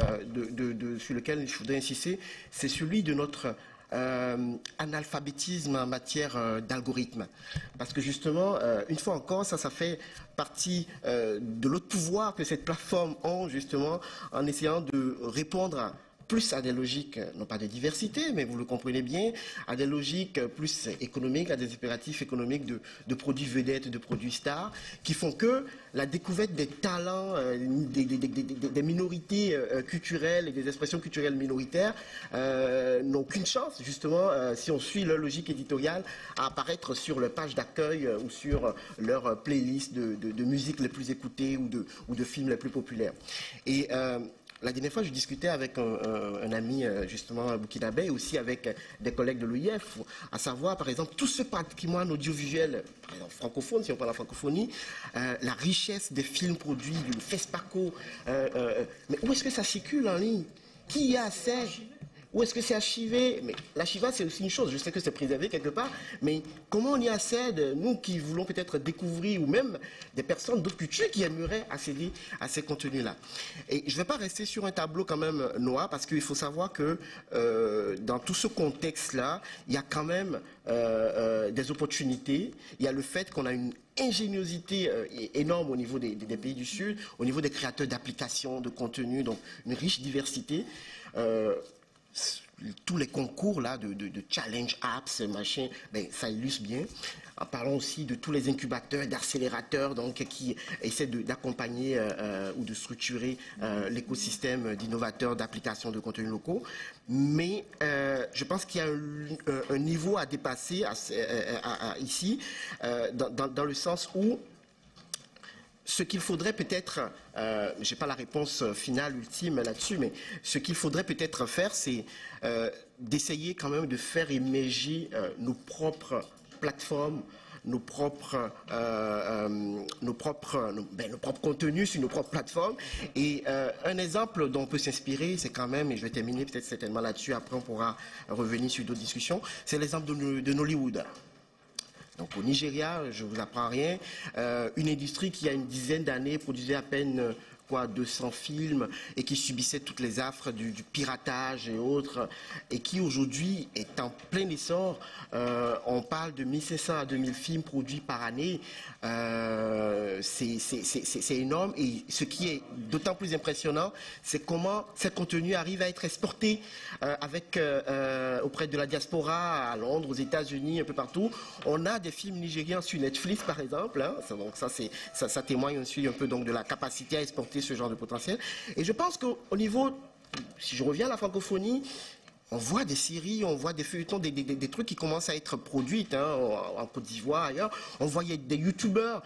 sur lequel je voudrais insister, c'est celui de notre analphabétisme en matière d'algorithme. Parce que justement, une fois encore, ça fait partie de l'autre pouvoir que cette plateforme a, justement, en essayant de répondre plus à des logiques, non pas de diversité, mais vous le comprenez bien, à des logiques plus économiques, à des impératifs économiques de produits vedettes, de produits stars, qui font que la découverte des talents, des minorités culturelles et des expressions culturelles minoritaires n'ont qu'une chance, justement, si on suit leur logique éditoriale, à apparaître sur leur page d'accueil ou sur leur playlist de musique les plus écoutées ou de films les plus populaires. Et la dernière fois, je discutais avec un ami, justement, burkinabé, et aussi avec des collègues de l'OIF, à savoir, par exemple, tout ce patrimoine audiovisuel, par exemple, francophone, si on parle de la francophonie, la richesse des films produits, du FESPACO, mais où est-ce que ça circule en ligne? Qui y a accès? Où est-ce que c'est archivé? Mais l'archivage, c'est aussi une chose. Je sais que c'est préservé quelque part, mais comment on y accède, nous qui voulons peut-être découvrir, ou même des personnes d'autres cultures qui aimeraient accéder à ces contenus-là? Et je ne vais pas rester sur un tableau quand même noir, parce qu'il faut savoir que dans tout ce contexte-là, il y a quand même des opportunités. Il y a le fait qu'on a une ingéniosité énorme au niveau des pays du Sud, au niveau des créateurs d'applications, de contenus, donc une riche diversité. Tous les concours là de challenge apps, machin, ben, ça illustre bien. En parlant aussi de tous les incubateurs, d'accélérateurs donc, qui essaient d'accompagner ou de structurer l'écosystème d'innovateurs, d'applications de contenus locaux. Mais je pense qu'il y a un niveau à dépasser ici, dans le sens où ce qu'il faudrait peut-être, je n'ai pas la réponse finale, ultime là-dessus, mais ce qu'il faudrait peut-être faire, c'est d'essayer quand même de faire émerger nos propres plateformes, nos propres contenus sur nos propres plateformes. Et un exemple dont on peut s'inspirer, c'est quand même, et je vais terminer peut-être certainement là-dessus, après on pourra revenir sur d'autres discussions, c'est l'exemple de Nollywood. Donc au Nigeria, je ne vous apprends rien, une industrie qui a une dizaine d'années produisait à peine 200 films et qui subissait toutes les affres du piratage et autres, et qui aujourd'hui est en plein essor. On parle de 1500 à 2000 films produits par année. C'est énorme, et ce qui est d'autant plus impressionnant, c'est comment ces contenus arrivent à être exportés auprès de la diaspora, à Londres, aux États-Unis, un peu partout. On a des films nigériens sur Netflix, par exemple. Hein. Donc ça témoigne aussi un peu donc, de la capacité à exporter ce genre de potentiel. Et je pense qu'au niveau, si je reviens à la francophonie, on voit des séries, on voit des feuilletons, des trucs qui commencent à être produits hein, en Côte d'Ivoire, ailleurs. On voyait des youtubeurs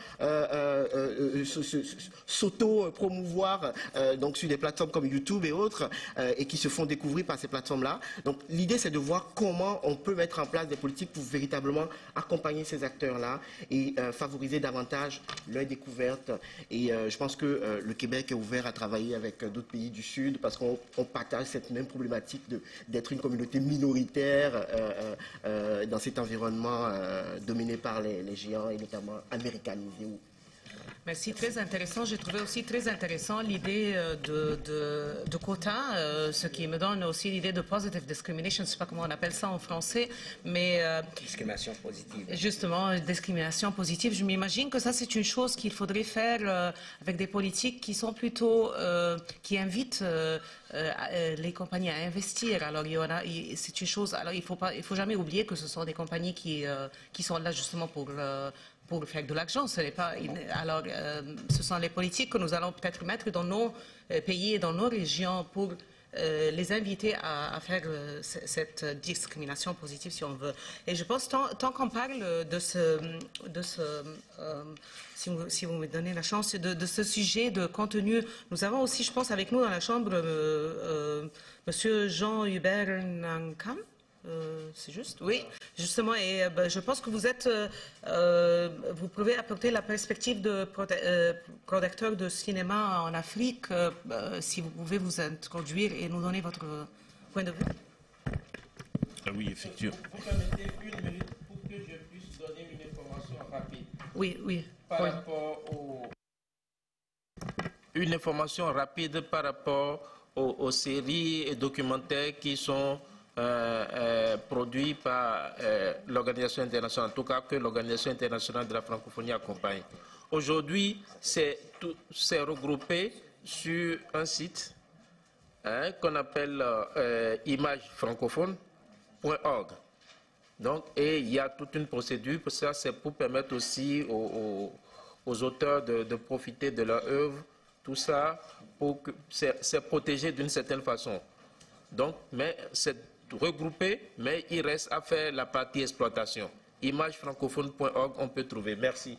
s'auto-promouvoir donc sur des plateformes comme YouTube et autres, et qui se font découvrir par ces plateformes-là. Donc l'idée, c'est de voir comment on peut mettre en place des politiques pour véritablement accompagner ces acteurs-là et favoriser davantage leur découverte. Et je pense que le Québec est ouvert à travailler avec d'autres pays du Sud, parce qu'on partage cette même problématique d'être une communauté minoritaire dans cet environnement dominé par les géants et notamment américanisés. Merci, très intéressant. J'ai trouvé aussi très intéressant l'idée de quotas, ce qui me donne aussi l'idée de positive discrimination, je ne sais pas comment on appelle ça en français, mais... discrimination positive. Justement, discrimination positive. Je m'imagine que ça, c'est une chose qu'il faudrait faire avec des politiques qui sont plutôt... qui invitent les compagnies à investir. Alors, c'est une chose... Alors, il faut jamais oublier que ce sont des compagnies qui sont là justement pour faire de l'argent. Alors, ce sont les politiques que nous allons peut-être mettre dans nos pays et dans nos régions pour les inviter à faire cette discrimination positive, si on veut. Et je pense, tant qu'on parle si vous me donnez la chance, de ce sujet de contenu, nous avons aussi, je pense, avec nous dans la Chambre, Monsieur Jean-Hubert Nankam. C'est juste, oui, justement, et je pense que vous pouvez apporter la perspective de producteur de cinéma en Afrique, si vous pouvez vous introduire et nous donner votre point de vue. Oui, effectivement. Vous permettez une minute pour que je puisse donner une information rapide. Oui. Par rapport une information rapide par rapport aux séries et documentaires qui sont produit par l'Organisation internationale, en tout cas que l'Organisation internationale de la francophonie accompagne. Aujourd'hui, c'est regroupé sur un site qu'on appelle imagefrancophone.org. Donc, et il y a toute une procédure, pour ça, c'est pour permettre aussi aux auteurs de profiter de leur œuvre, tout ça, c'est protégé d'une certaine façon. Donc, mais c'est regroupé, mais il reste à faire la partie exploitation. Imagefrancophone.org, on peut trouver. Merci.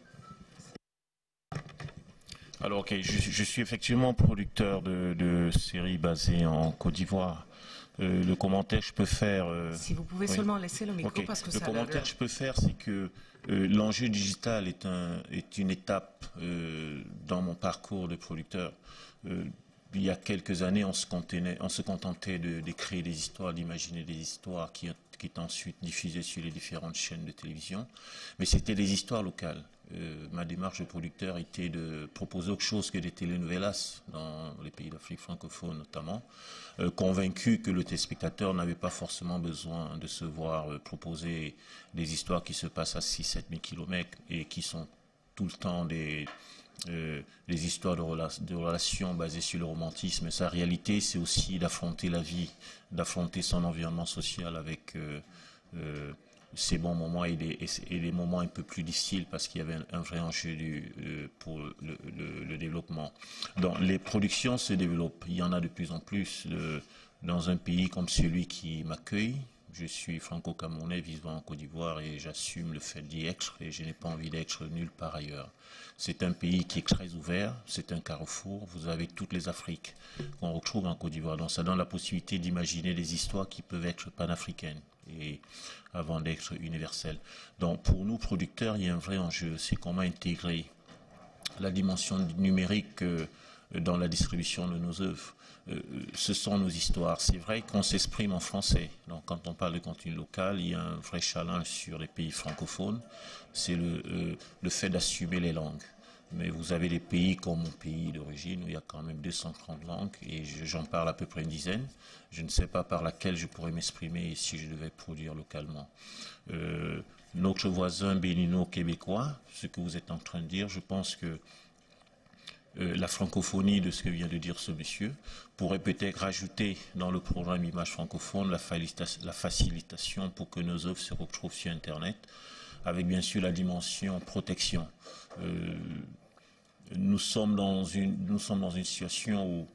Alors, ok, je suis effectivement producteur de séries basées en Côte d'Ivoire. Le commentaire que je peux faire... si vous pouvez seulement laisser le micro, parce que le commentaire que je peux faire, c'est que l'enjeu digital est une étape dans mon parcours de producteur. Il y a quelques années, on se contentait d'écrire des histoires, d'imaginer des histoires qui étaient ensuite diffusées sur les différentes chaînes de télévision. Mais c'était des histoires locales. Ma démarche de producteur était de proposer autre chose que des telenovelas dans les pays d'Afrique francophone notamment, convaincu que le téléspectateur n'avait pas forcément besoin de se voir proposer des histoires qui se passent à 6-7 000 km et qui sont tout le temps des histoires de relations basées sur le romantisme. Sa réalité, c'est aussi d'affronter la vie, d'affronter son environnement social avec ses bons moments et les moments un peu plus difficiles, parce qu'il y avait un vrai enjeu pour le développement. Donc, les productions se développent. Il y en a de plus en plus dans un pays comme celui qui m'accueille. Je suis franco-camerounais vivant en Côte d'Ivoire et j'assume le fait d'y être et je n'ai pas envie d'être nulle part ailleurs. C'est un pays qui est très ouvert, c'est un carrefour. Vous avez toutes les Afriques qu'on retrouve en Côte d'Ivoire. Donc ça donne la possibilité d'imaginer des histoires qui peuvent être panafricaines et avant d'être universelles. Donc pour nous, producteurs, il y a un vrai enjeu. C'est comment intégrer la dimension numérique dans la distribution de nos œuvres. Ce sont nos histoires. C'est vrai qu'on s'exprime en français. Donc, quand on parle de contenu local, il y a un vrai challenge sur les pays francophones. C'est le fait d'assumer les langues. Mais vous avez des pays comme mon pays d'origine où il y a quand même 230 langues et j'en parle à peu près une dizaine. Je ne sais pas par laquelle je pourrais m'exprimer si je devais produire localement. Notre voisin bénino-québécois, ce que vous êtes en train de dire, je pense que la francophonie de ce que vient de dire ce monsieur pourrait peut-être rajouter dans le programme Images francophones la facilitation pour que nos œuvres se retrouvent sur Internet, avec bien sûr la dimension protection. Nous sommes dans une situation où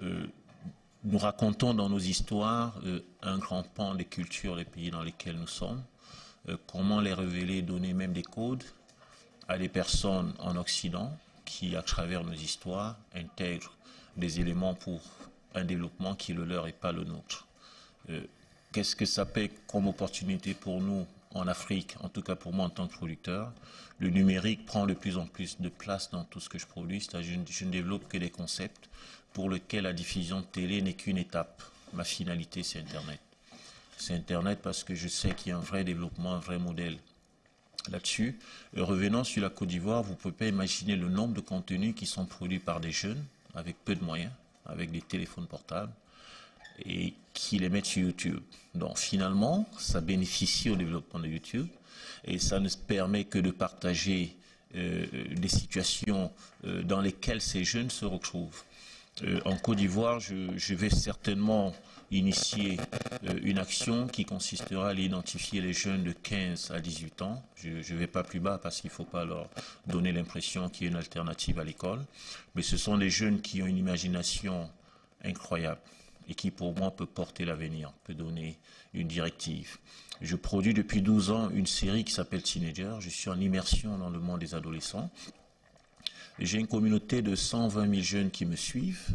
nous racontons dans nos histoires un grand pan des cultures des pays dans lesquels nous sommes. Comment les révéler, donner même des codes à des personnes en Occident qui, à travers nos histoires, intègrent des éléments pour un développement qui est le leur et pas le nôtre. Qu'est-ce que ça peut comme opportunité pour nous en Afrique, en tout cas pour moi en tant que producteur? Le numérique prend de plus en plus de place dans tout ce que je produis, c'est-à-dire je ne développe que des concepts pour lesquels la diffusion de télé n'est qu'une étape. Ma finalité, c'est Internet. C'est Internet parce que je sais qu'il y a un vrai développement, un vrai modèle là-dessus. Revenant sur la Côte d'Ivoire, vous ne pouvez pas imaginer le nombre de contenus qui sont produits par des jeunes avec peu de moyens, avec des téléphones portables, et qui les mettent sur YouTube. Donc finalement, ça bénéficie au développement de YouTube et ça ne permet que de partager des situations dans lesquelles ces jeunes se retrouvent. En Côte d'Ivoire, je vais certainement initier une action qui consistera à identifier les jeunes de 15 à 18 ans. Je ne vais pas plus bas parce qu'il ne faut pas leur donner l'impression qu'il y a une alternative à l'école. Mais ce sont des jeunes qui ont une imagination incroyable et qui, pour moi, peut porter l'avenir, peut donner une directive. Je produis depuis 12 ans une série qui s'appelle Teenager. Je suis en immersion dans le monde des adolescents. J'ai une communauté de 120 000 jeunes qui me suivent,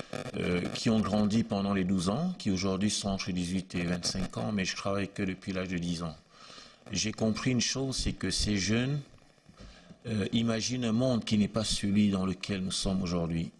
qui ont grandi pendant les 12 ans, qui aujourd'hui sont entre 18 et 25 ans, mais je travaille que depuis l'âge de 10 ans. J'ai compris une chose, c'est que ces jeunes imaginent un monde qui n'est pas celui dans lequel nous sommes aujourd'hui.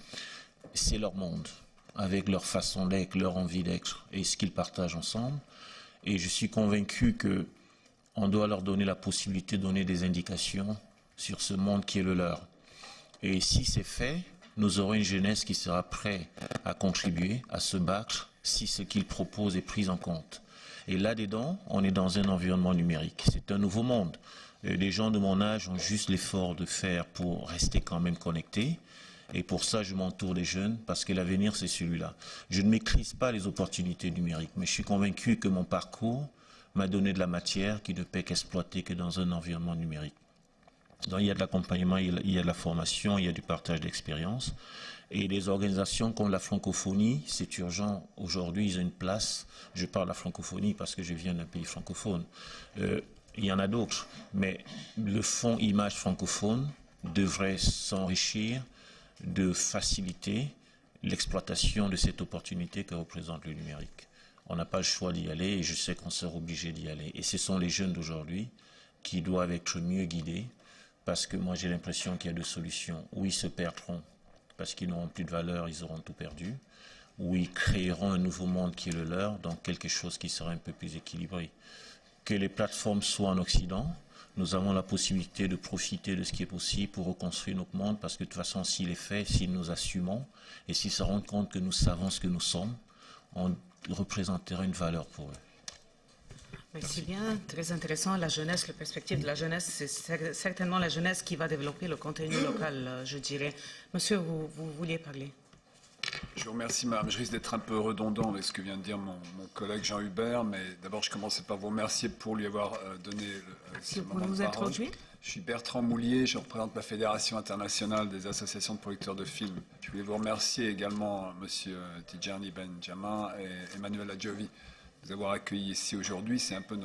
C'est leur monde, avec leur façon d'être, leur envie d'être et ce qu'ils partagent ensemble. Et je suis convaincu qu'on doit leur donner la possibilité de donner des indications sur ce monde qui est le leur. Et si c'est fait, nous aurons une jeunesse qui sera prête à contribuer, à se battre, si ce qu'ils proposent est pris en compte. Et là-dedans, on est dans un environnement numérique. C'est un nouveau monde. Les gens de mon âge ont juste l'effort de faire pour rester quand même connectés. Et pour ça, je m'entoure des jeunes, parce que l'avenir, c'est celui-là. Je ne maîtrise pas les opportunités numériques, mais je suis convaincu que mon parcours m'a donné de la matière qui ne peut qu'exploiter que dans un environnement numérique. Donc, il y a de l'accompagnement, il y a de la formation, il y a du partage d'expérience. Et des organisations comme la francophonie, c'est urgent. Aujourd'hui, ils ont une place. Je parle de la francophonie parce que je viens d'un pays francophone. Il y en a d'autres. Mais le fonds Images francophones devrait s'enrichir de faciliter l'exploitation de cette opportunité que représente le numérique. On n'a pas le choix d'y aller et je sais qu'on sera obligé d'y aller. Et ce sont les jeunes d'aujourd'hui qui doivent être mieux guidés. Parce que moi, j'ai l'impression qu'il y a deux solutions. Ou ils se perdront parce qu'ils n'auront plus de valeur, ils auront tout perdu. Ou ils créeront un nouveau monde qui est le leur, donc quelque chose qui sera un peu plus équilibré. Que les plateformes soient en Occident, nous avons la possibilité de profiter de ce qui est possible pour reconstruire notre monde, parce que de toute façon, s'il est fait, si nous assumons, et s'ils se rendent compte que nous savons ce que nous sommes, on représentera une valeur pour eux. Merci bien, très intéressant. La jeunesse, la perspective de la jeunesse, c'est certainement la jeunesse qui va développer le contenu local, je dirais. Monsieur, vous vouliez parler? Je vous remercie, madame. Je risque d'être un peu redondant avec ce que vient de dire mon collègue Jean Hubert, mais d'abord, je commençais par vous remercier pour lui avoir donné ce moment de parole. Je suis Bertrand Moulier, je représente la Fédération internationale des associations de producteurs de films. Je voulais vous remercier également, monsieur Tidjani Benjamin et Emmanuel Adjovi, vous avoir accueilli ici aujourd'hui. C'est un peu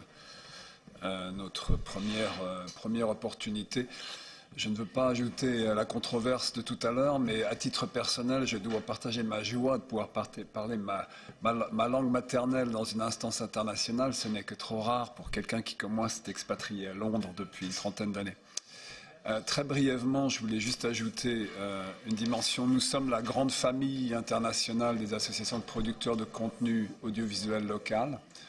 notre première opportunité. Je ne veux pas ajouter la controverse de tout à l'heure, mais à titre personnel, je dois partager ma joie de pouvoir parler ma langue maternelle dans une instance internationale. Ce n'est que trop rare pour quelqu'un qui, comme moi, s'est expatrié à Londres depuis une trentaine d'années. Très brièvement, je voulais juste ajouter une dimension. Nous sommes la grande famille internationale des associations de producteurs de contenu audiovisuel local.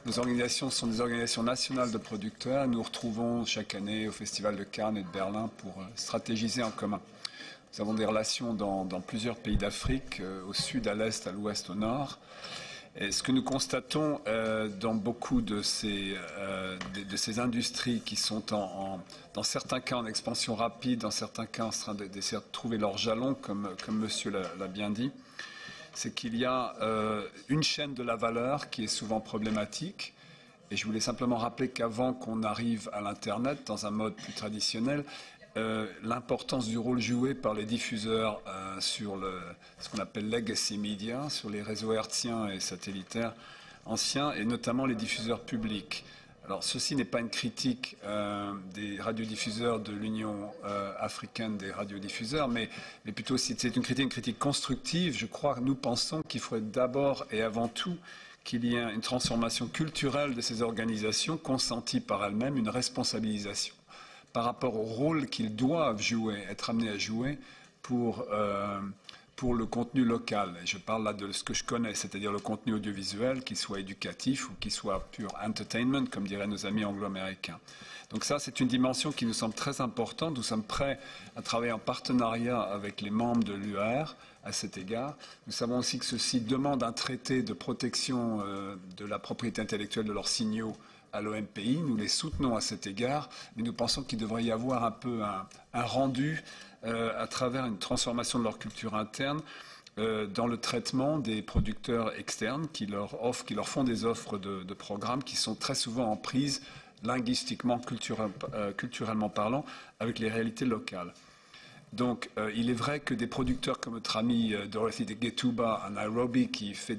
Nos organisations sont des organisations nationales de producteurs. Nous nous retrouvons chaque année au Festival de Cannes et de Berlin pour stratégiser en commun. Nous avons des relations dans plusieurs pays d'Afrique, au sud, à l'est, à l'ouest, au nord. Et ce que nous constatons dans beaucoup de ces industries qui sont dans certains cas en expansion rapide, dans certains cas en train d'essayer de trouver leurs jalons, comme monsieur l'a bien dit, c'est qu'il y a une chaîne de la valeur qui est souvent problématique. Et je voulais simplement rappeler qu'avant qu'on arrive à l'Internet, dans un mode plus traditionnel, l'importance du rôle joué par les diffuseurs sur ce qu'on appelle legacy media, sur les réseaux hertziens et satellitaires anciens, et notamment les diffuseurs publics. Alors, ceci n'est pas une critique des radiodiffuseurs de l'Union africaine des radiodiffuseurs, mais plutôt c'est une critique constructive. Je crois que nous pensons qu'il faudrait d'abord et avant tout qu'il y ait une transformation culturelle de ces organisations consentie par elles-mêmes, une responsabilisation par rapport au rôle qu'ils doivent jouer, être amenés à jouer pour le contenu local. Et je parle là de ce que je connais, c'est-à-dire le contenu audiovisuel, qu'il soit éducatif ou qu'il soit pur entertainment, comme diraient nos amis anglo-américains. Donc ça, c'est une dimension qui nous semble très importante. Nous sommes prêts à travailler en partenariat avec les membres de l'UR à cet égard. Nous savons aussi que ceci demande un traité de protection de la propriété intellectuelle de leurs signaux à l'OMPI. Nous les soutenons à cet égard, mais nous pensons qu'il devrait y avoir un peu un rendu à travers une transformation de leur culture interne dans le traitement des producteurs externes qui leur font des offres de programmes qui sont très souvent en prise linguistiquement, culturellement parlant, avec les réalités locales. Donc, il est vrai que des producteurs comme notre ami Dorothy Getuba à Nairobi, qui fait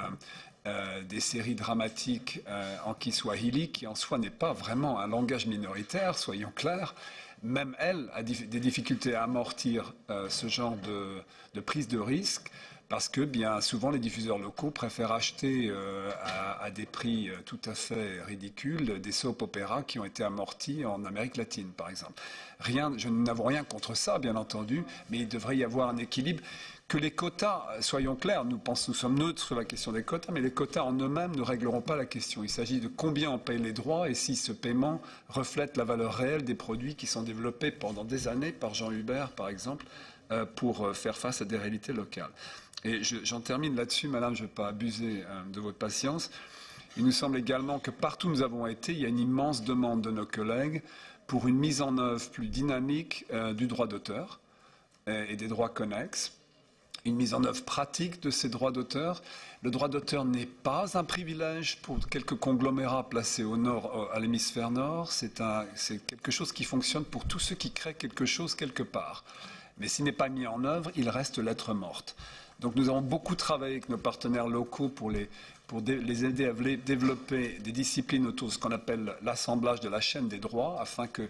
des séries dramatiques en Kiswahili, qui en soi n'est pas vraiment un langage minoritaire, soyons clairs, même elle a des difficultés à amortir ce genre de prise de risque, parce que bien souvent les diffuseurs locaux préfèrent acheter à des prix tout à fait ridicules des soap-opéras qui ont été amortis en Amérique latine, par exemple. Je n'avons rien contre ça, bien entendu, mais il devrait y avoir un équilibre. Que les quotas, soyons clairs, nous sommes neutres sur la question des quotas, mais les quotas en eux-mêmes ne régleront pas la question. Il s'agit de combien on paye les droits et si ce paiement reflète la valeur réelle des produits qui sont développés pendant des années par Jean Hubert, par exemple, pour faire face à des réalités locales. Et j'en termine là-dessus, madame, je ne vais pas abuser de votre patience. Il nous semble également que partout où nous avons été, il y a une immense demande de nos collègues pour une mise en œuvre plus dynamique du droit d'auteur et des droits connexes. Une mise en œuvre pratique de ces droits d'auteur. Le droit d'auteur n'est pas un privilège pour quelques conglomérats placés au nord, à l'hémisphère nord. C'est quelque chose qui fonctionne pour tous ceux qui créent quelque chose quelque part. Mais s'il n'est pas mis en œuvre, il reste lettre morte. Donc nous avons beaucoup travaillé avec nos partenaires locaux pour les aider à développer des disciplines autour de ce qu'on appelle l'assemblage de la chaîne des droits, afin que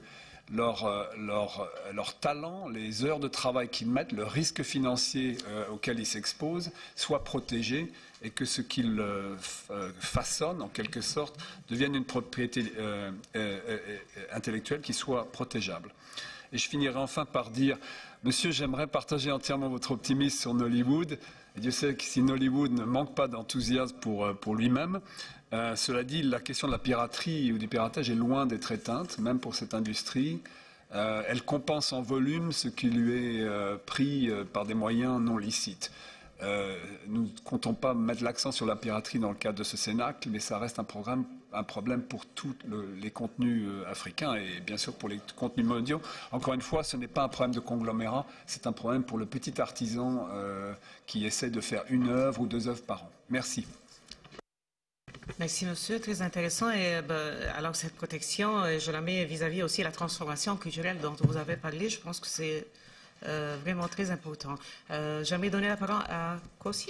leur talent, les heures de travail qu'ils mettent, le risque financier auquel ils s'exposent, soient protégés et que ce qu'ils façonnent, en quelque sorte, devienne une propriété intellectuelle qui soit protégeable. Et je finirai enfin par dire, monsieur, j'aimerais partager entièrement votre optimisme sur Nollywood. Et Dieu sait que si Nollywood ne manque pas d'enthousiasme pour lui-même, cela dit, la question de la piraterie ou du piratage est loin d'être éteinte, même pour cette industrie. Elle compense en volume ce qui lui est pris par des moyens non licites. Nous ne comptons pas mettre l'accent sur la piraterie dans le cadre de ce Cénacle, mais ça reste un problème pour tous les contenus africains et bien sûr pour les contenus mondiaux. Encore une fois, ce n'est pas un problème de conglomérat, c'est un problème pour le petit artisan qui essaie de faire une œuvre ou 2 œuvres par an. Merci. Merci, monsieur. Très intéressant. Et alors, cette protection, je la mets vis-à-vis aussi de la transformation culturelle dont vous avez parlé. Je pense que c'est vraiment très important. J'aimerais donner la parole à Kossi.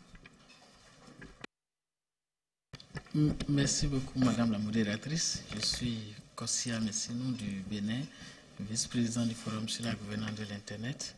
Merci beaucoup, madame la modératrice. Je suis Kossi Amessinou du Bénin, vice-président du Forum sur la gouvernance de l'Internet.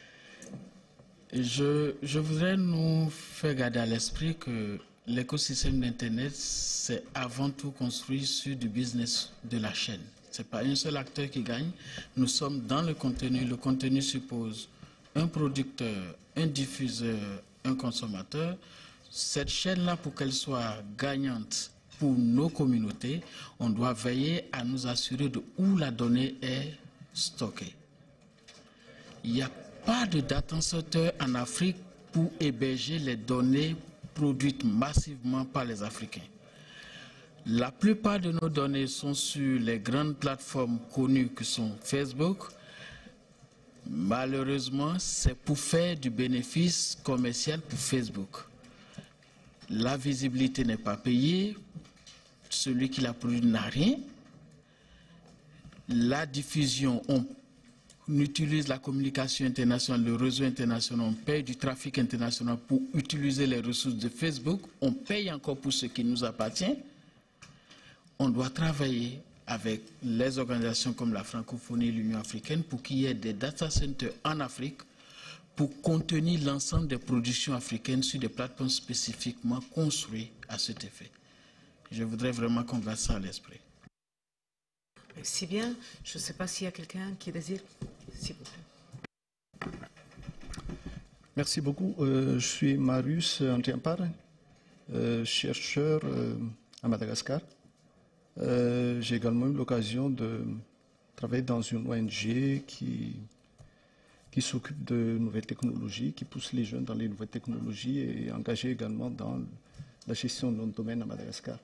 Je voudrais nous faire garder à l'esprit que l'écosystème d'Internet, c'est avant tout construit sur du business de la chaîne. Ce n'est pas un seul acteur qui gagne. Nous sommes dans le contenu. Le contenu suppose un producteur, un diffuseur, un consommateur. Cette chaîne-là, pour qu'elle soit gagnante pour nos communautés, on doit veiller à nous assurer de où la donnée est stockée. Il n'y a pas de data center en Afrique pour héberger les données produites massivement par les Africains. La plupart de nos données sont sur les grandes plateformes connues que sont Facebook. Malheureusement, c'est pour faire du bénéfice commercial pour Facebook. La visibilité n'est pas payée, celui qui l'a produit n'a rien. La diffusion, on utilise la communication internationale, le réseau international, on paye du trafic international pour utiliser les ressources de Facebook, on paye encore pour ce qui nous appartient. On doit travailler avec les organisations comme la francophonie et l'Union africaine pour qu'il y ait des data centers en Afrique pour contenir l'ensemble des productions africaines sur des plateformes spécifiquement construites à cet effet. Je voudrais vraiment qu'on garde ça à l'esprit. Merci bien. Je ne sais pas s'il y a quelqu'un qui désire, s'il vous plaît. Merci beaucoup. Je suis Marius Antiampar, chercheur à Madagascar. J'ai également eu l'occasion de travailler dans une ONG qui s'occupe de nouvelles technologies, qui pousse les jeunes dans les nouvelles technologies et engagé également dans la gestion de notre domaine à Madagascar.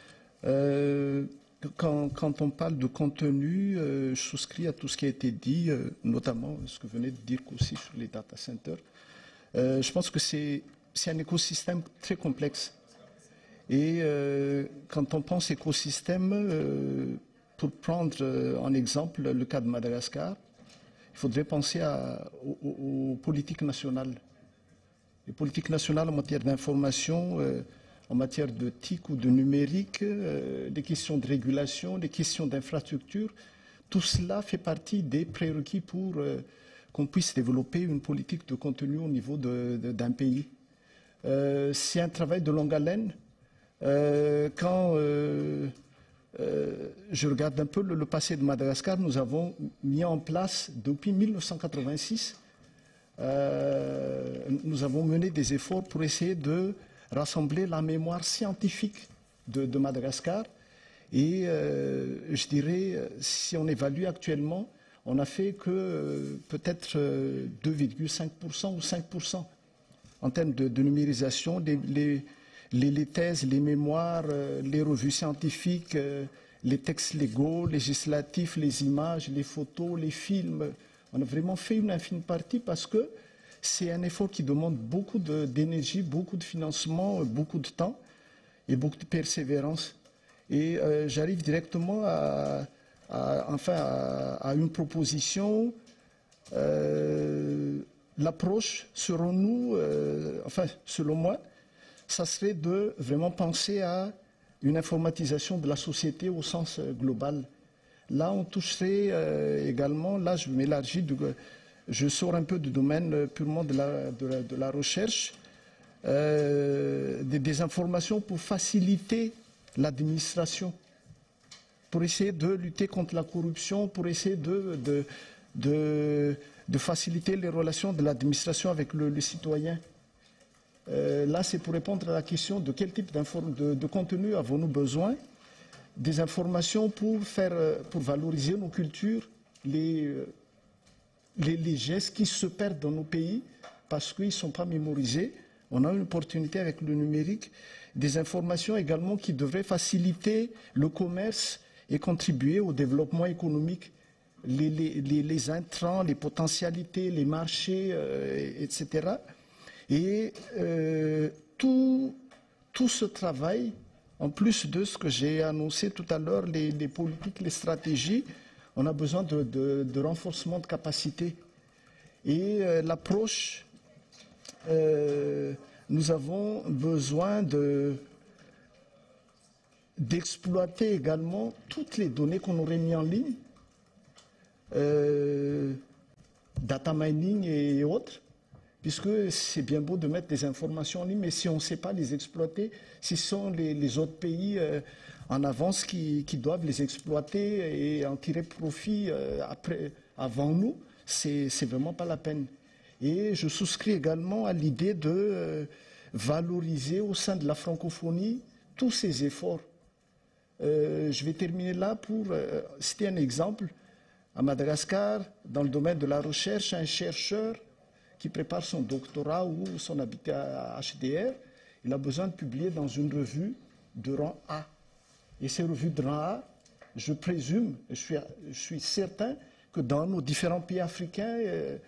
Quand on parle de contenu, je souscris à tout ce qui a été dit, notamment ce que venait de dire aussi sur les data centers. Je pense que c'est un écosystème très complexe. Et quand on pense écosystème, pour prendre en exemple le cas de Madagascar, il faudrait penser aux politiques nationales. Les politiques nationales en matière d'information, en matière de TIC ou de numérique, des questions de régulation, des questions d'infrastructure, tout cela fait partie des prérequis pour qu'on puisse développer une politique de contenu au niveau d'un pays. C'est un travail de longue haleine. Quand je regarde un peu le passé de Madagascar, nous avons mis en place, depuis 1986, nous avons mené des efforts pour essayer de rassembler la mémoire scientifique de Madagascar. Et je dirais, si on évalue actuellement, on n'a fait que peut-être 2,5% ou 5% en termes de numérisation. Les thèses, les mémoires, les revues scientifiques, les textes légaux, législatifs, les images, les photos, les films. On a vraiment fait une infime partie parce que c'est un effort qui demande beaucoup d'énergie, beaucoup de financement, beaucoup de temps et beaucoup de persévérance. Et j'arrive directement à une proposition. L'approche, selon nous, selon moi, ça serait de vraiment penser à une informatisation de la société au sens global. Là, on toucherait également, là je m'élargis, je sors un peu du domaine purement de la recherche, des informations pour faciliter l'administration, pour essayer de lutter contre la corruption, pour essayer de faciliter les relations de l'administration avec le citoyen. Là, c'est pour répondre à la question de quel type de contenu avons-nous besoin. Des informations pour valoriser nos cultures, les gestes qui se perdent dans nos pays parce qu'ils ne sont pas mémorisés. On a une opportunité avec le numérique. Des informations également qui devraient faciliter le commerce et contribuer au développement économique. Les intrants, les potentialités, les marchés, etc. Et tout ce travail, en plus de ce que j'ai annoncé tout à l'heure, les politiques, les stratégies, on a besoin de renforcement de capacité. Et l'approche, nous avons besoin d'exploiter également toutes les données qu'on aurait mises en ligne, data mining et autres, puisque c'est bien beau de mettre des informations en ligne, mais si on ne sait pas les exploiter, ce sont les autres pays en avance qui doivent les exploiter et en tirer profit avant nous, c'est vraiment pas la peine. Et je souscris également à l'idée de valoriser au sein de la francophonie tous ces efforts Je vais terminer là pour citer un exemple. À Madagascar, dans le domaine de la recherche, un chercheur qui prépare son doctorat ou son habitat à HDR, il a besoin de publier dans une revue de rang A. Et ces revues de rang A, je présume, je suis certain que dans nos différents pays africains,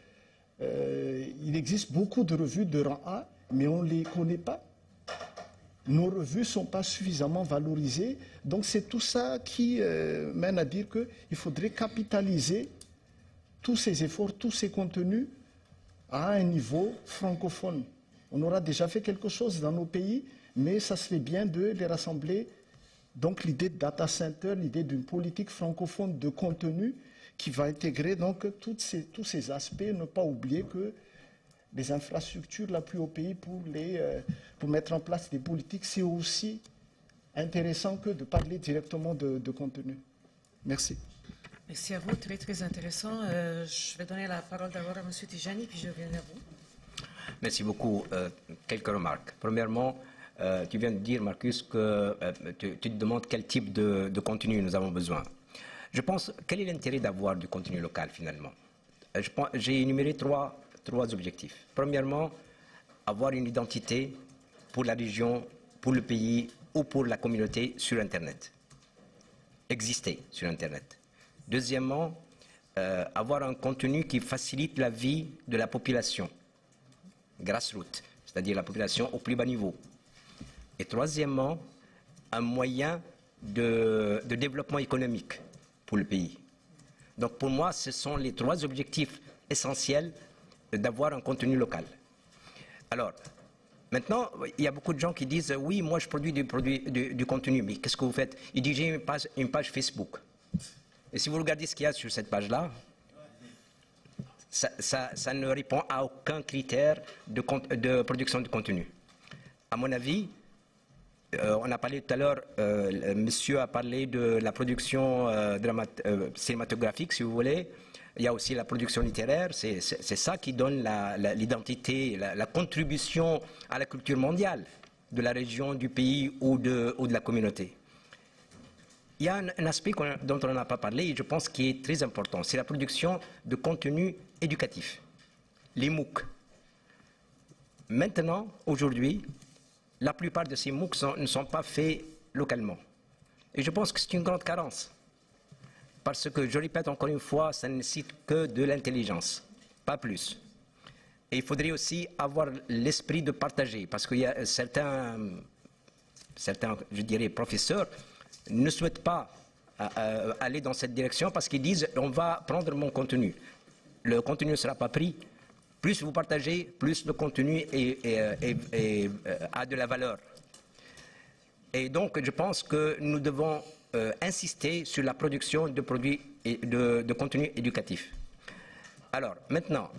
il existe beaucoup de revues de rang A, mais on ne les connaît pas. Nos revues ne sont pas suffisamment valorisées. Donc c'est tout ça qui mène à dire qu'il faudrait capitaliser tous ces efforts, tous ces contenus à un niveau francophone. On aura déjà fait quelque chose dans nos pays, mais ça serait bien de les rassembler. Donc l'idée de data center, l'idée d'une politique francophone de contenu qui va intégrer donc tous ces aspects, ne pas oublier que les infrastructures là plus au pays pour mettre en place des politiques, c'est aussi intéressant que de parler directement de contenu. Merci. Merci à vous, très très intéressant. Je vais donner la parole d'abord à M. Tijani, puis je reviens à vous. Merci beaucoup. Quelques remarques. Premièrement, tu viens de dire, Marcus, que tu te demandes quel type de contenu nous avons besoin. Je pense, quel est l'intérêt d'avoir du contenu local finalement? J'ai énuméré trois objectifs. Premièrement, avoir une identité pour la région, pour le pays ou pour la communauté sur Internet. Exister sur Internet. Deuxièmement, avoir un contenu qui facilite la vie de la population, grassroots, c'est-à-dire la population au plus bas niveau. Et troisièmement, un moyen de développement économique pour le pays. Donc pour moi, ce sont les trois objectifs essentiels d'avoir un contenu local. Alors, maintenant, il y a beaucoup de gens qui disent « Oui, moi je produis du contenu, mais qu'est-ce que vous faites ?» Ils disent « J'ai une page Facebook. » Et si vous regardez ce qu'il y a sur cette page-là, ça ne répond à aucun critère de production de contenu. À mon avis, on a parlé tout à l'heure, monsieur a parlé de la production cinématographique, si vous voulez. Il y a aussi la production littéraire, c'est ça qui donne l'identité, la contribution à la culture mondiale de la région, du pays ou de la communauté. Il y a un aspect dont on n'a pas parlé et je pense qui est très important, c'est la production de contenu éducatif, les MOOC. Maintenant, aujourd'hui, la plupart de ces MOOC ne sont pas faits localement. Et je pense que c'est une grande carence. Parce que, je répète encore une fois, ça ne nécessite que de l'intelligence, pas plus. Et il faudrait aussi avoir l'esprit de partager, parce qu'il y a certains, je dirais, professeurs ne souhaitent pas aller dans cette direction parce qu'ils disent on va prendre mon contenu. Le contenu ne sera pas pris. Plus vous partagez, plus le contenu a de la valeur. Et donc, je pense que nous devons insister sur la production de produits et de contenu éducatif. Alors, maintenant,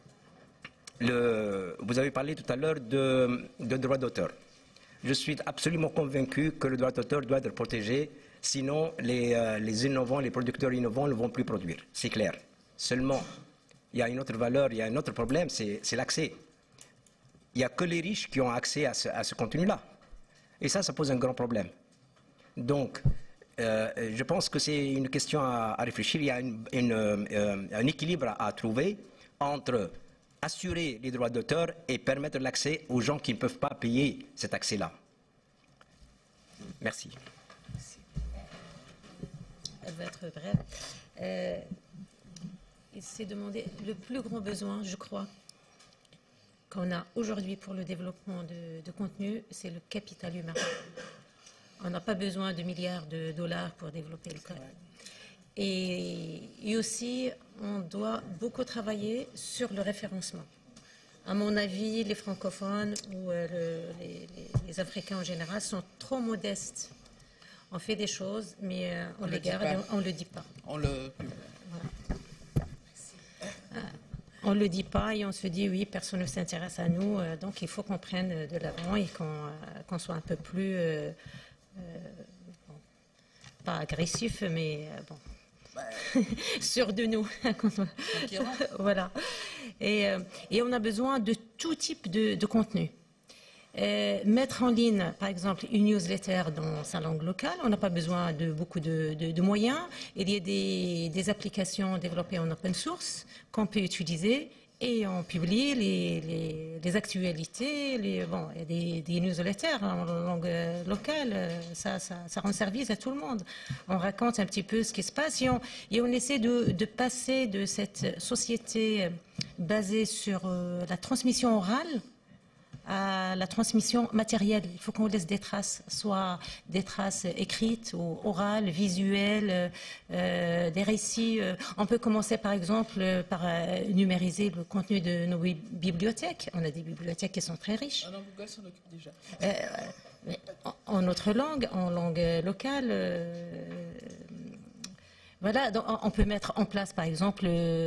vous avez parlé tout à l'heure de droit d'auteur. Je suis absolument convaincu que le droit d'auteur doit être protégé, sinon les innovants, les producteurs innovants ne vont plus produire. C'est clair. Seulement, il y a une autre valeur, il y a un autre problème, c'est l'accès. Il n'y a que les riches qui ont accès à ce contenu-là. Et ça pose un grand problème. Donc, je pense que c'est une question à réfléchir. Il y a un équilibre à trouver entre assurer les droits d'auteur et permettre l'accès aux gens qui ne peuvent pas payer cet accès-là. Merci. Elle va être brève. Il s'est demandé le plus grand besoin, je crois, qu'on a aujourd'hui pour le développement de contenu, c'est le capital humain. On n'a pas besoin de milliards de dollars pour développer le code. Et aussi, on doit beaucoup travailler sur le référencement. À mon avis, les francophones ou les Africains en général sont trop modestes. On fait des choses, mais on les garde et on ne le dit pas. On ne le dit pas et on se dit oui, personne ne s'intéresse à nous, donc il faut qu'on prenne de l'avant et qu'on soit un peu plus, pas agressif, mais bon, sûr de nous. Voilà. Et on a besoin de tout type de contenu. Mettre en ligne, par exemple, une newsletter dans sa langue locale, on n'a pas besoin de beaucoup de moyens. Il y a des applications développées en open source qu'on peut utiliser et on publie les actualités. Il y a des newsletters en langue locale, ça rend service à tout le monde. On raconte un petit peu ce qui se passe et on essaie de passer de cette société basée sur la transmission orale à la transmission matérielle. Il faut qu'on laisse des traces, soit des traces écrites ou orales, visuelles, des récits. On peut commencer par exemple par numériser le contenu de nos bibliothèques. On a des bibliothèques qui sont très riches. Ah non, Google s'en occupe déjà. En notre langue, en langue locale. Voilà, donc on peut mettre en place par exemple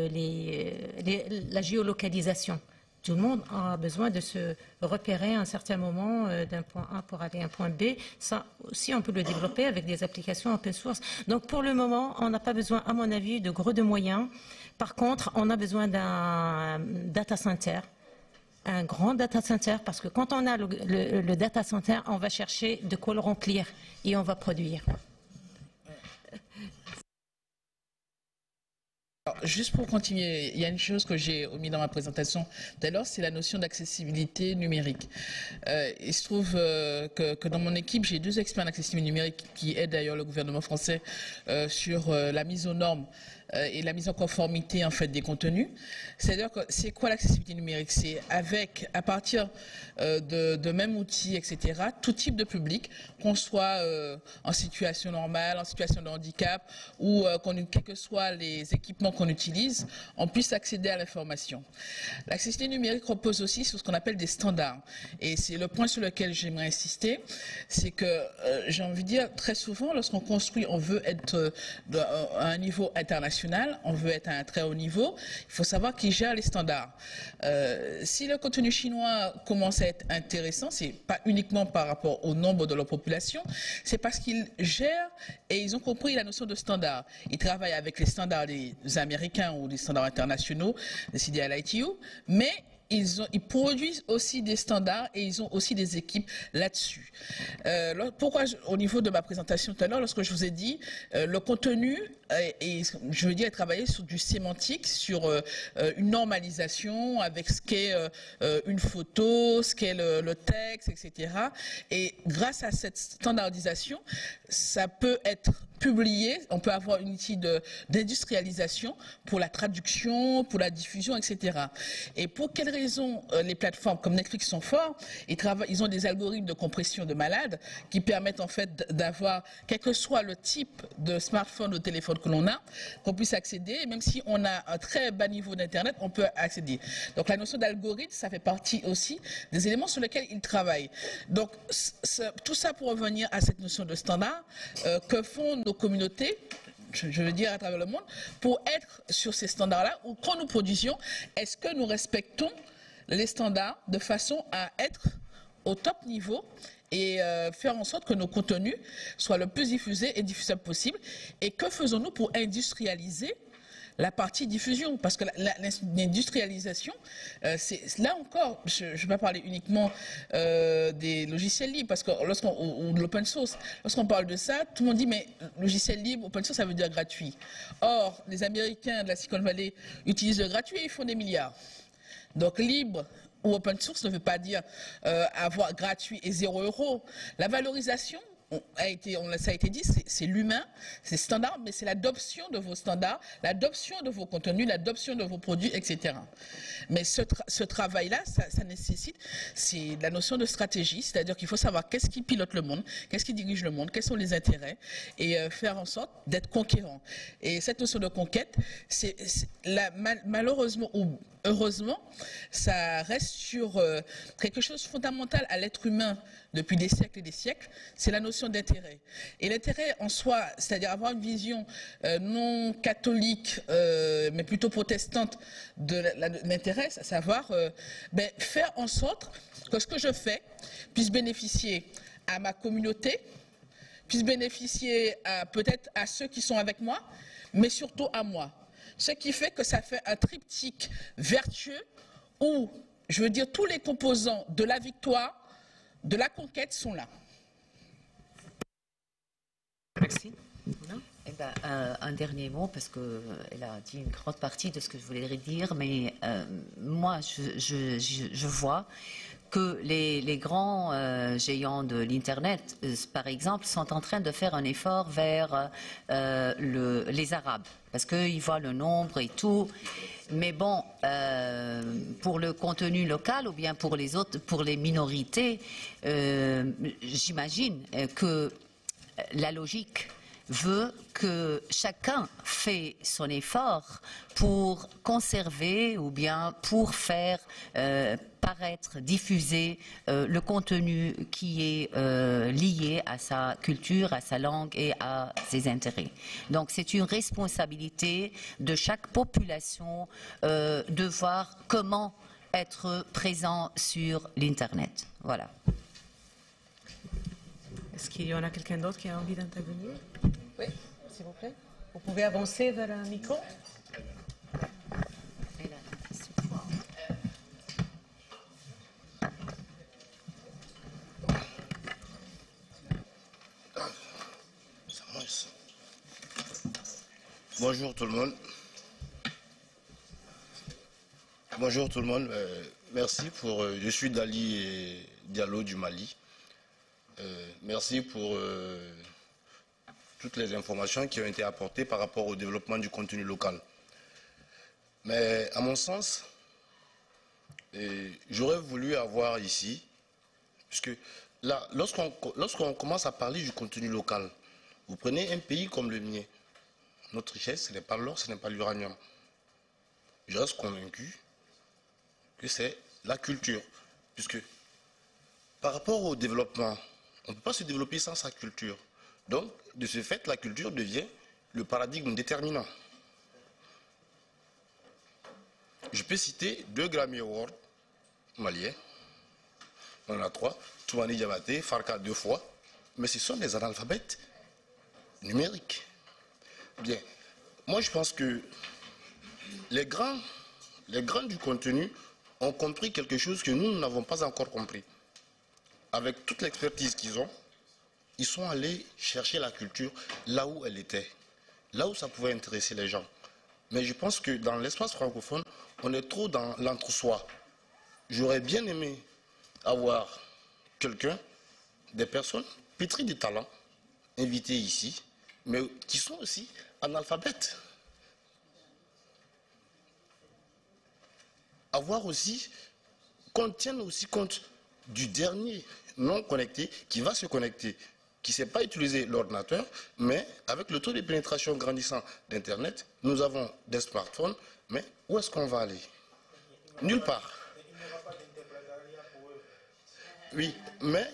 la géolocalisation. Tout le monde a besoin de se repérer à un certain moment d'un point A pour aller à un point B. Ça aussi, on peut le développer avec des applications open source. Donc, pour le moment, on n'a pas besoin, à mon avis, de gros moyens. Par contre, on a besoin d'un data center, un grand data center, parce que quand on a le data center, on va chercher de quoi le remplir et on va produire. Alors, juste pour continuer, il y a une chose que j'ai omis dans ma présentation tout à l'heure, c'est la notion d'accessibilité numérique. Il se trouve que dans mon équipe, j'ai 2 experts en accessibilité numérique qui aident d'ailleurs le gouvernement français sur la mise aux normes et la mise en conformité en fait des contenus. C'est-à-dire que c'est quoi l'accessibilité numérique? C'est à partir de mêmes outils, etc., tout type de public, qu'on soit en situation normale, en situation de handicap ou quels que soient les équipements qu'on utilise, on puisse accéder à l'information. L'accessibilité numérique repose aussi sur ce qu'on appelle des standards. Et c'est le point sur lequel j'aimerais insister, c'est que j'ai envie de dire, très souvent, lorsqu'on construit, on veut être à un niveau international, on veut être à un très haut niveau, il faut savoir qui gère les standards. Si le contenu chinois commence à être intéressant, c'est pas uniquement par rapport au nombre de leur population, c'est parce qu'ils gèrent et ils ont compris la notion de standard. Ils travaillent avec les standards des Américains ou des standards internationaux, des CDL-ITU, mais ils produisent aussi des standards et ils ont aussi des équipes là-dessus. Pourquoi, au niveau de ma présentation tout à l'heure, lorsque je vous ai dit le contenu, et je veux dire travailler sur du sémantique, sur une normalisation avec ce qu'est une photo, ce qu'est le texte, etc. Et grâce à cette standardisation, ça peut être publié, on peut avoir une outil d'industrialisation pour la traduction, pour la diffusion, etc. Et pour quelles raisons les plateformes comme Netflix sont forts? Ils ont des algorithmes de compression de malades qui permettent en fait d'avoir, quel que soit le type de smartphone ou de téléphone que l'on a, qu'on puisse accéder, et même si on a un très bas niveau d'Internet, on peut accéder. Donc la notion d'algorithme, ça fait partie aussi des éléments sur lesquels ils travaillent. Donc tout ça pour revenir à cette notion de standard que font nos communautés, je veux dire à travers le monde, pour être sur ces standards-là, ou quand nous produisions, est-ce que nous respectons les standards de façon à être au top niveau et faire en sorte que nos contenus soient le plus diffusés et diffusables possible. Et que faisons-nous pour industrialiser la partie diffusion? Parce que l'industrialisation, là encore, je ne vais pas parler uniquement des logiciels libres, parce que ou de l'open source, lorsqu'on parle de ça, tout le monde dit mais logiciel libre, open source, ça veut dire gratuit. Or, les Américains de la Silicon Valley utilisent le gratuit et ils font des milliards. Donc libre ou open source ne veut pas dire avoir gratuit et 0 €. La valorisation, ça a été dit, c'est l'humain, c'est standard, mais c'est l'adoption de vos standards, l'adoption de vos contenus, l'adoption de vos produits, etc. Mais ce travail-là, ça nécessite, c'est la notion de stratégie, c'est-à-dire qu'il faut savoir qu'est-ce qui pilote le monde, qu'est-ce qui dirige le monde, quels sont les intérêts, et faire en sorte d'être conquérant. Et cette notion de conquête, malheureusement ou heureusement, ça reste sur quelque chose de fondamental à l'être humain depuis des siècles et des siècles, c'est la notion d'intérêt. Et l'intérêt en soi, c'est-à-dire avoir une vision non catholique, mais plutôt protestante de l'intérêt, à savoir faire en sorte que ce que je fais puisse bénéficier à ma communauté, puisse bénéficier peut-être à ceux qui sont avec moi, mais surtout à moi. Ce qui fait que ça fait un triptyque vertueux où, je veux dire, tous les composants de la victoire de la conquête sont là. Merci. Eh ben, un dernier mot, parce qu'elle a dit une grande partie de ce que je voulais dire, mais moi, je vois que les grands géants de l'Internet, par exemple, sont en train de faire un effort vers les Arabes, parce qu'ils voient le nombre et tout. Mais bon, pour le contenu local ou bien pour les autres, pour les minorités, j'imagine que la logique veut que chacun fait son effort pour conserver ou bien pour faire paraître, diffuser le contenu qui est lié à sa culture, à sa langue et à ses intérêts. Donc c'est une responsabilité de chaque population de voir comment être présent sur l'Internet. Voilà. Est-ce qu'il y en a quelqu'un d'autre qui a envie d'intervenir? Oui, s'il vous plaît. Vous pouvez avancer vers un micro. Bonjour tout le monde. Bonjour tout le monde. Merci pour. Je suis Dali Diallo du Mali. Merci pour toutes les informations qui ont été apportées par rapport au développement du contenu local. Mais à mon sens, j'aurais voulu avoir ici, puisque là, lorsqu'on commence à parler du contenu local, vous prenez un pays comme le mien, notre richesse, ce n'est pas l'or, ce n'est pas l'uranium. Je reste convaincu que c'est la culture, puisque par rapport au développement, on ne peut pas se développer sans sa culture. Donc, de ce fait, la culture devient le paradigme déterminant. Je peux citer 2 Grammy Awards maliens. On en a 3. Toumani Diabaté, Farka 2 fois. Mais ce sont des analphabètes numériques. Bien. Moi, je pense que les grands du contenu ont compris quelque chose que nous n'avons pas encore compris. Avec toute l'expertise qu'ils ont, ils sont allés chercher la culture là où elle était, là où ça pouvait intéresser les gens. Mais je pense que dans l'espace francophone, on est trop dans l'entre-soi. J'aurais bien aimé avoir quelqu'un, des personnes pétries de talent, invitées ici, mais qui sont aussi analphabètes. Avoir aussi, qu'on tienne aussi compte du dernier non connecté qui va se connecter, qui ne sait pas utiliser l'ordinateur, mais avec le taux de pénétration grandissant d'Internet, nous avons des smartphones, mais où est-ce qu'on va aller? Nulle part. Oui, mais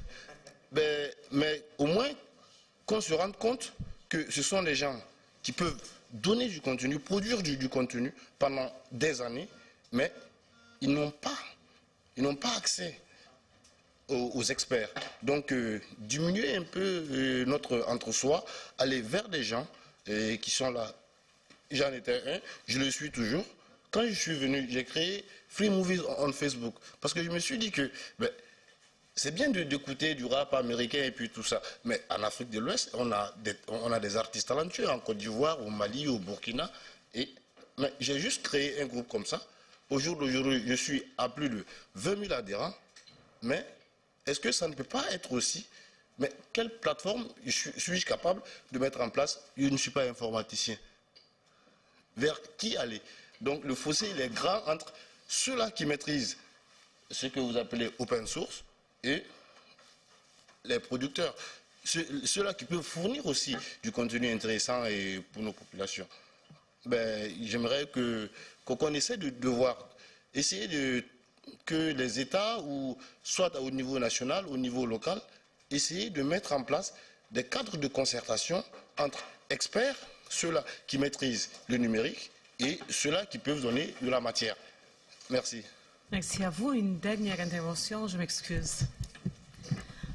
au moins qu'on se rende compte que ce sont des gens qui peuvent donner du contenu, produire du contenu pendant des années, mais ils n'ont pas accès aux experts. Donc, diminuer un peu notre entre-soi, aller vers des gens qui sont là. J'en étais un, je le suis toujours. Quand je suis venu, j'ai créé Free Movies on Facebook. Parce que je me suis dit que c'est bien d'écouter du rap américain et puis tout ça. Mais en Afrique de l'Ouest, on a des artistes talentueux, en Côte d'Ivoire, au Mali, au Burkina. Mais j'ai juste créé un groupe comme ça. Au jour d'aujourd'hui, je suis à plus de 20 000 adhérents. Mais est-ce que ça ne peut pas être aussi... Mais quelle plateforme suis-je capable de mettre en place? Je ne suis pas informaticien. Vers qui aller? Donc le fossé, il est grand entre ceux-là qui maîtrisent ce que vous appelez open source et les producteurs. Ceux-là qui peuvent fournir aussi du contenu intéressant et pour nos populations. J'aimerais qu'on essaie de voir, essayer que les États, ou soit au niveau national, au niveau local, essayer de mettre en place des cadres de concertation entre experts, ceux-là qui maîtrisent le numérique, et ceux-là qui peuvent donner de la matière. Merci. Merci à vous. Une dernière intervention, je m'excuse.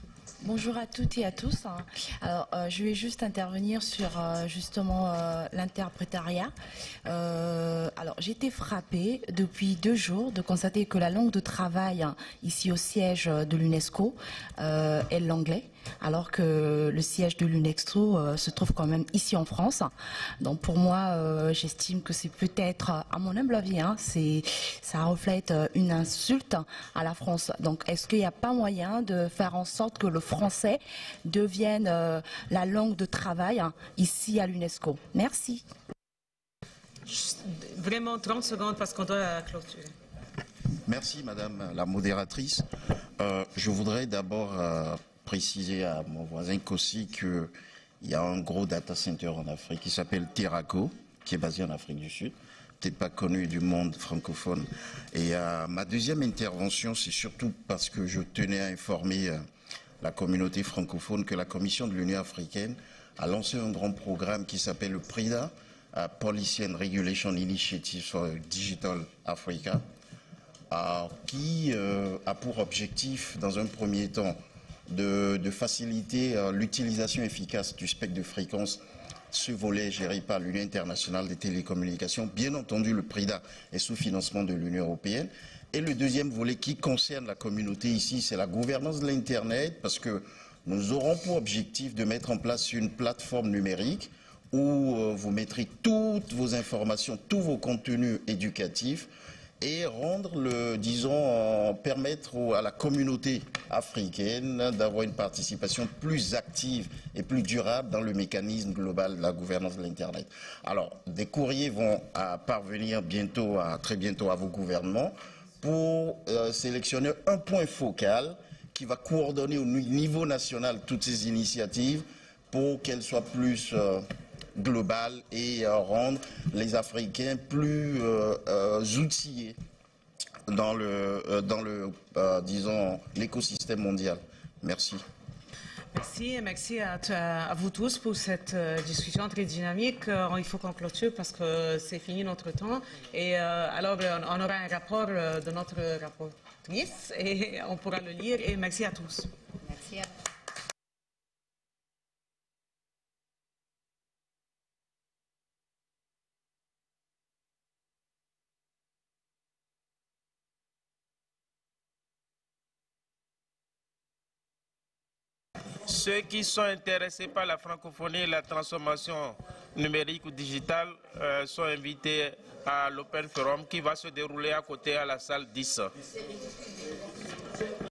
Bonjour à toutes et à tous. Alors, je vais juste intervenir sur justement l'interprétariat. Alors, j'ai été frappée depuis 2 jours de constater que la langue de travail ici au siège de l'UNESCO est l'anglais, alors que le siège de l'UNESCO se trouve quand même ici en France. Donc pour moi, j'estime que c'est peut-être, à mon humble avis, ça reflète une insulte à la France. Donc est-ce qu'il n'y a pas moyen de faire en sorte que le français devienne la langue de travail ici à l'UNESCO? Merci. Vraiment 30 secondes parce qu'on doit clôturer. Merci Madame la modératrice. Je voudrais d'abord préciser à mon voisin Kossi qu'il y a un gros data center en Afrique qui s'appelle Teraco, qui est basé en Afrique du Sud, peut-être pas connu du monde francophone. Et ma deuxième intervention, c'est surtout parce que je tenais à informer la communauté francophone que la Commission de l'Union africaine a lancé un grand programme qui s'appelle le PRIDA, Policy and Regulation Initiative for Digital Africa, qui a pour objectif, dans un premier temps, de faciliter l'utilisation efficace du spectre de fréquence, ce volet géré par l'Union internationale des télécommunications. Bien entendu, le PRIDA est sous financement de l'Union européenne. Et le deuxième volet qui concerne la communauté ici, c'est la gouvernance de l'Internet, parce que nous aurons pour objectif de mettre en place une plateforme numérique où vous mettrez toutes vos informations, tous vos contenus éducatifs, et permettre à la communauté africaine d'avoir une participation plus active et plus durable dans le mécanisme global de la gouvernance de l'Internet. Alors, des courriers vont parvenir très bientôt à vos gouvernements pour sélectionner un point focal qui va coordonner au niveau national toutes ces initiatives pour qu'elles soient plus global et rendre les Africains plus outillés dans disons, l'écosystème mondial. Merci. Merci et merci à vous tous pour cette discussion très dynamique. Il faut qu'on clôture parce que c'est fini notre temps. Et alors, on aura un rapport de notre rapportrice et on pourra le lire. Et merci à tous. Merci à vous. Ceux qui sont intéressés par la francophonie et la transformation numérique ou digitale sont invités à l'Open Forum qui va se dérouler à côté à la salle 10.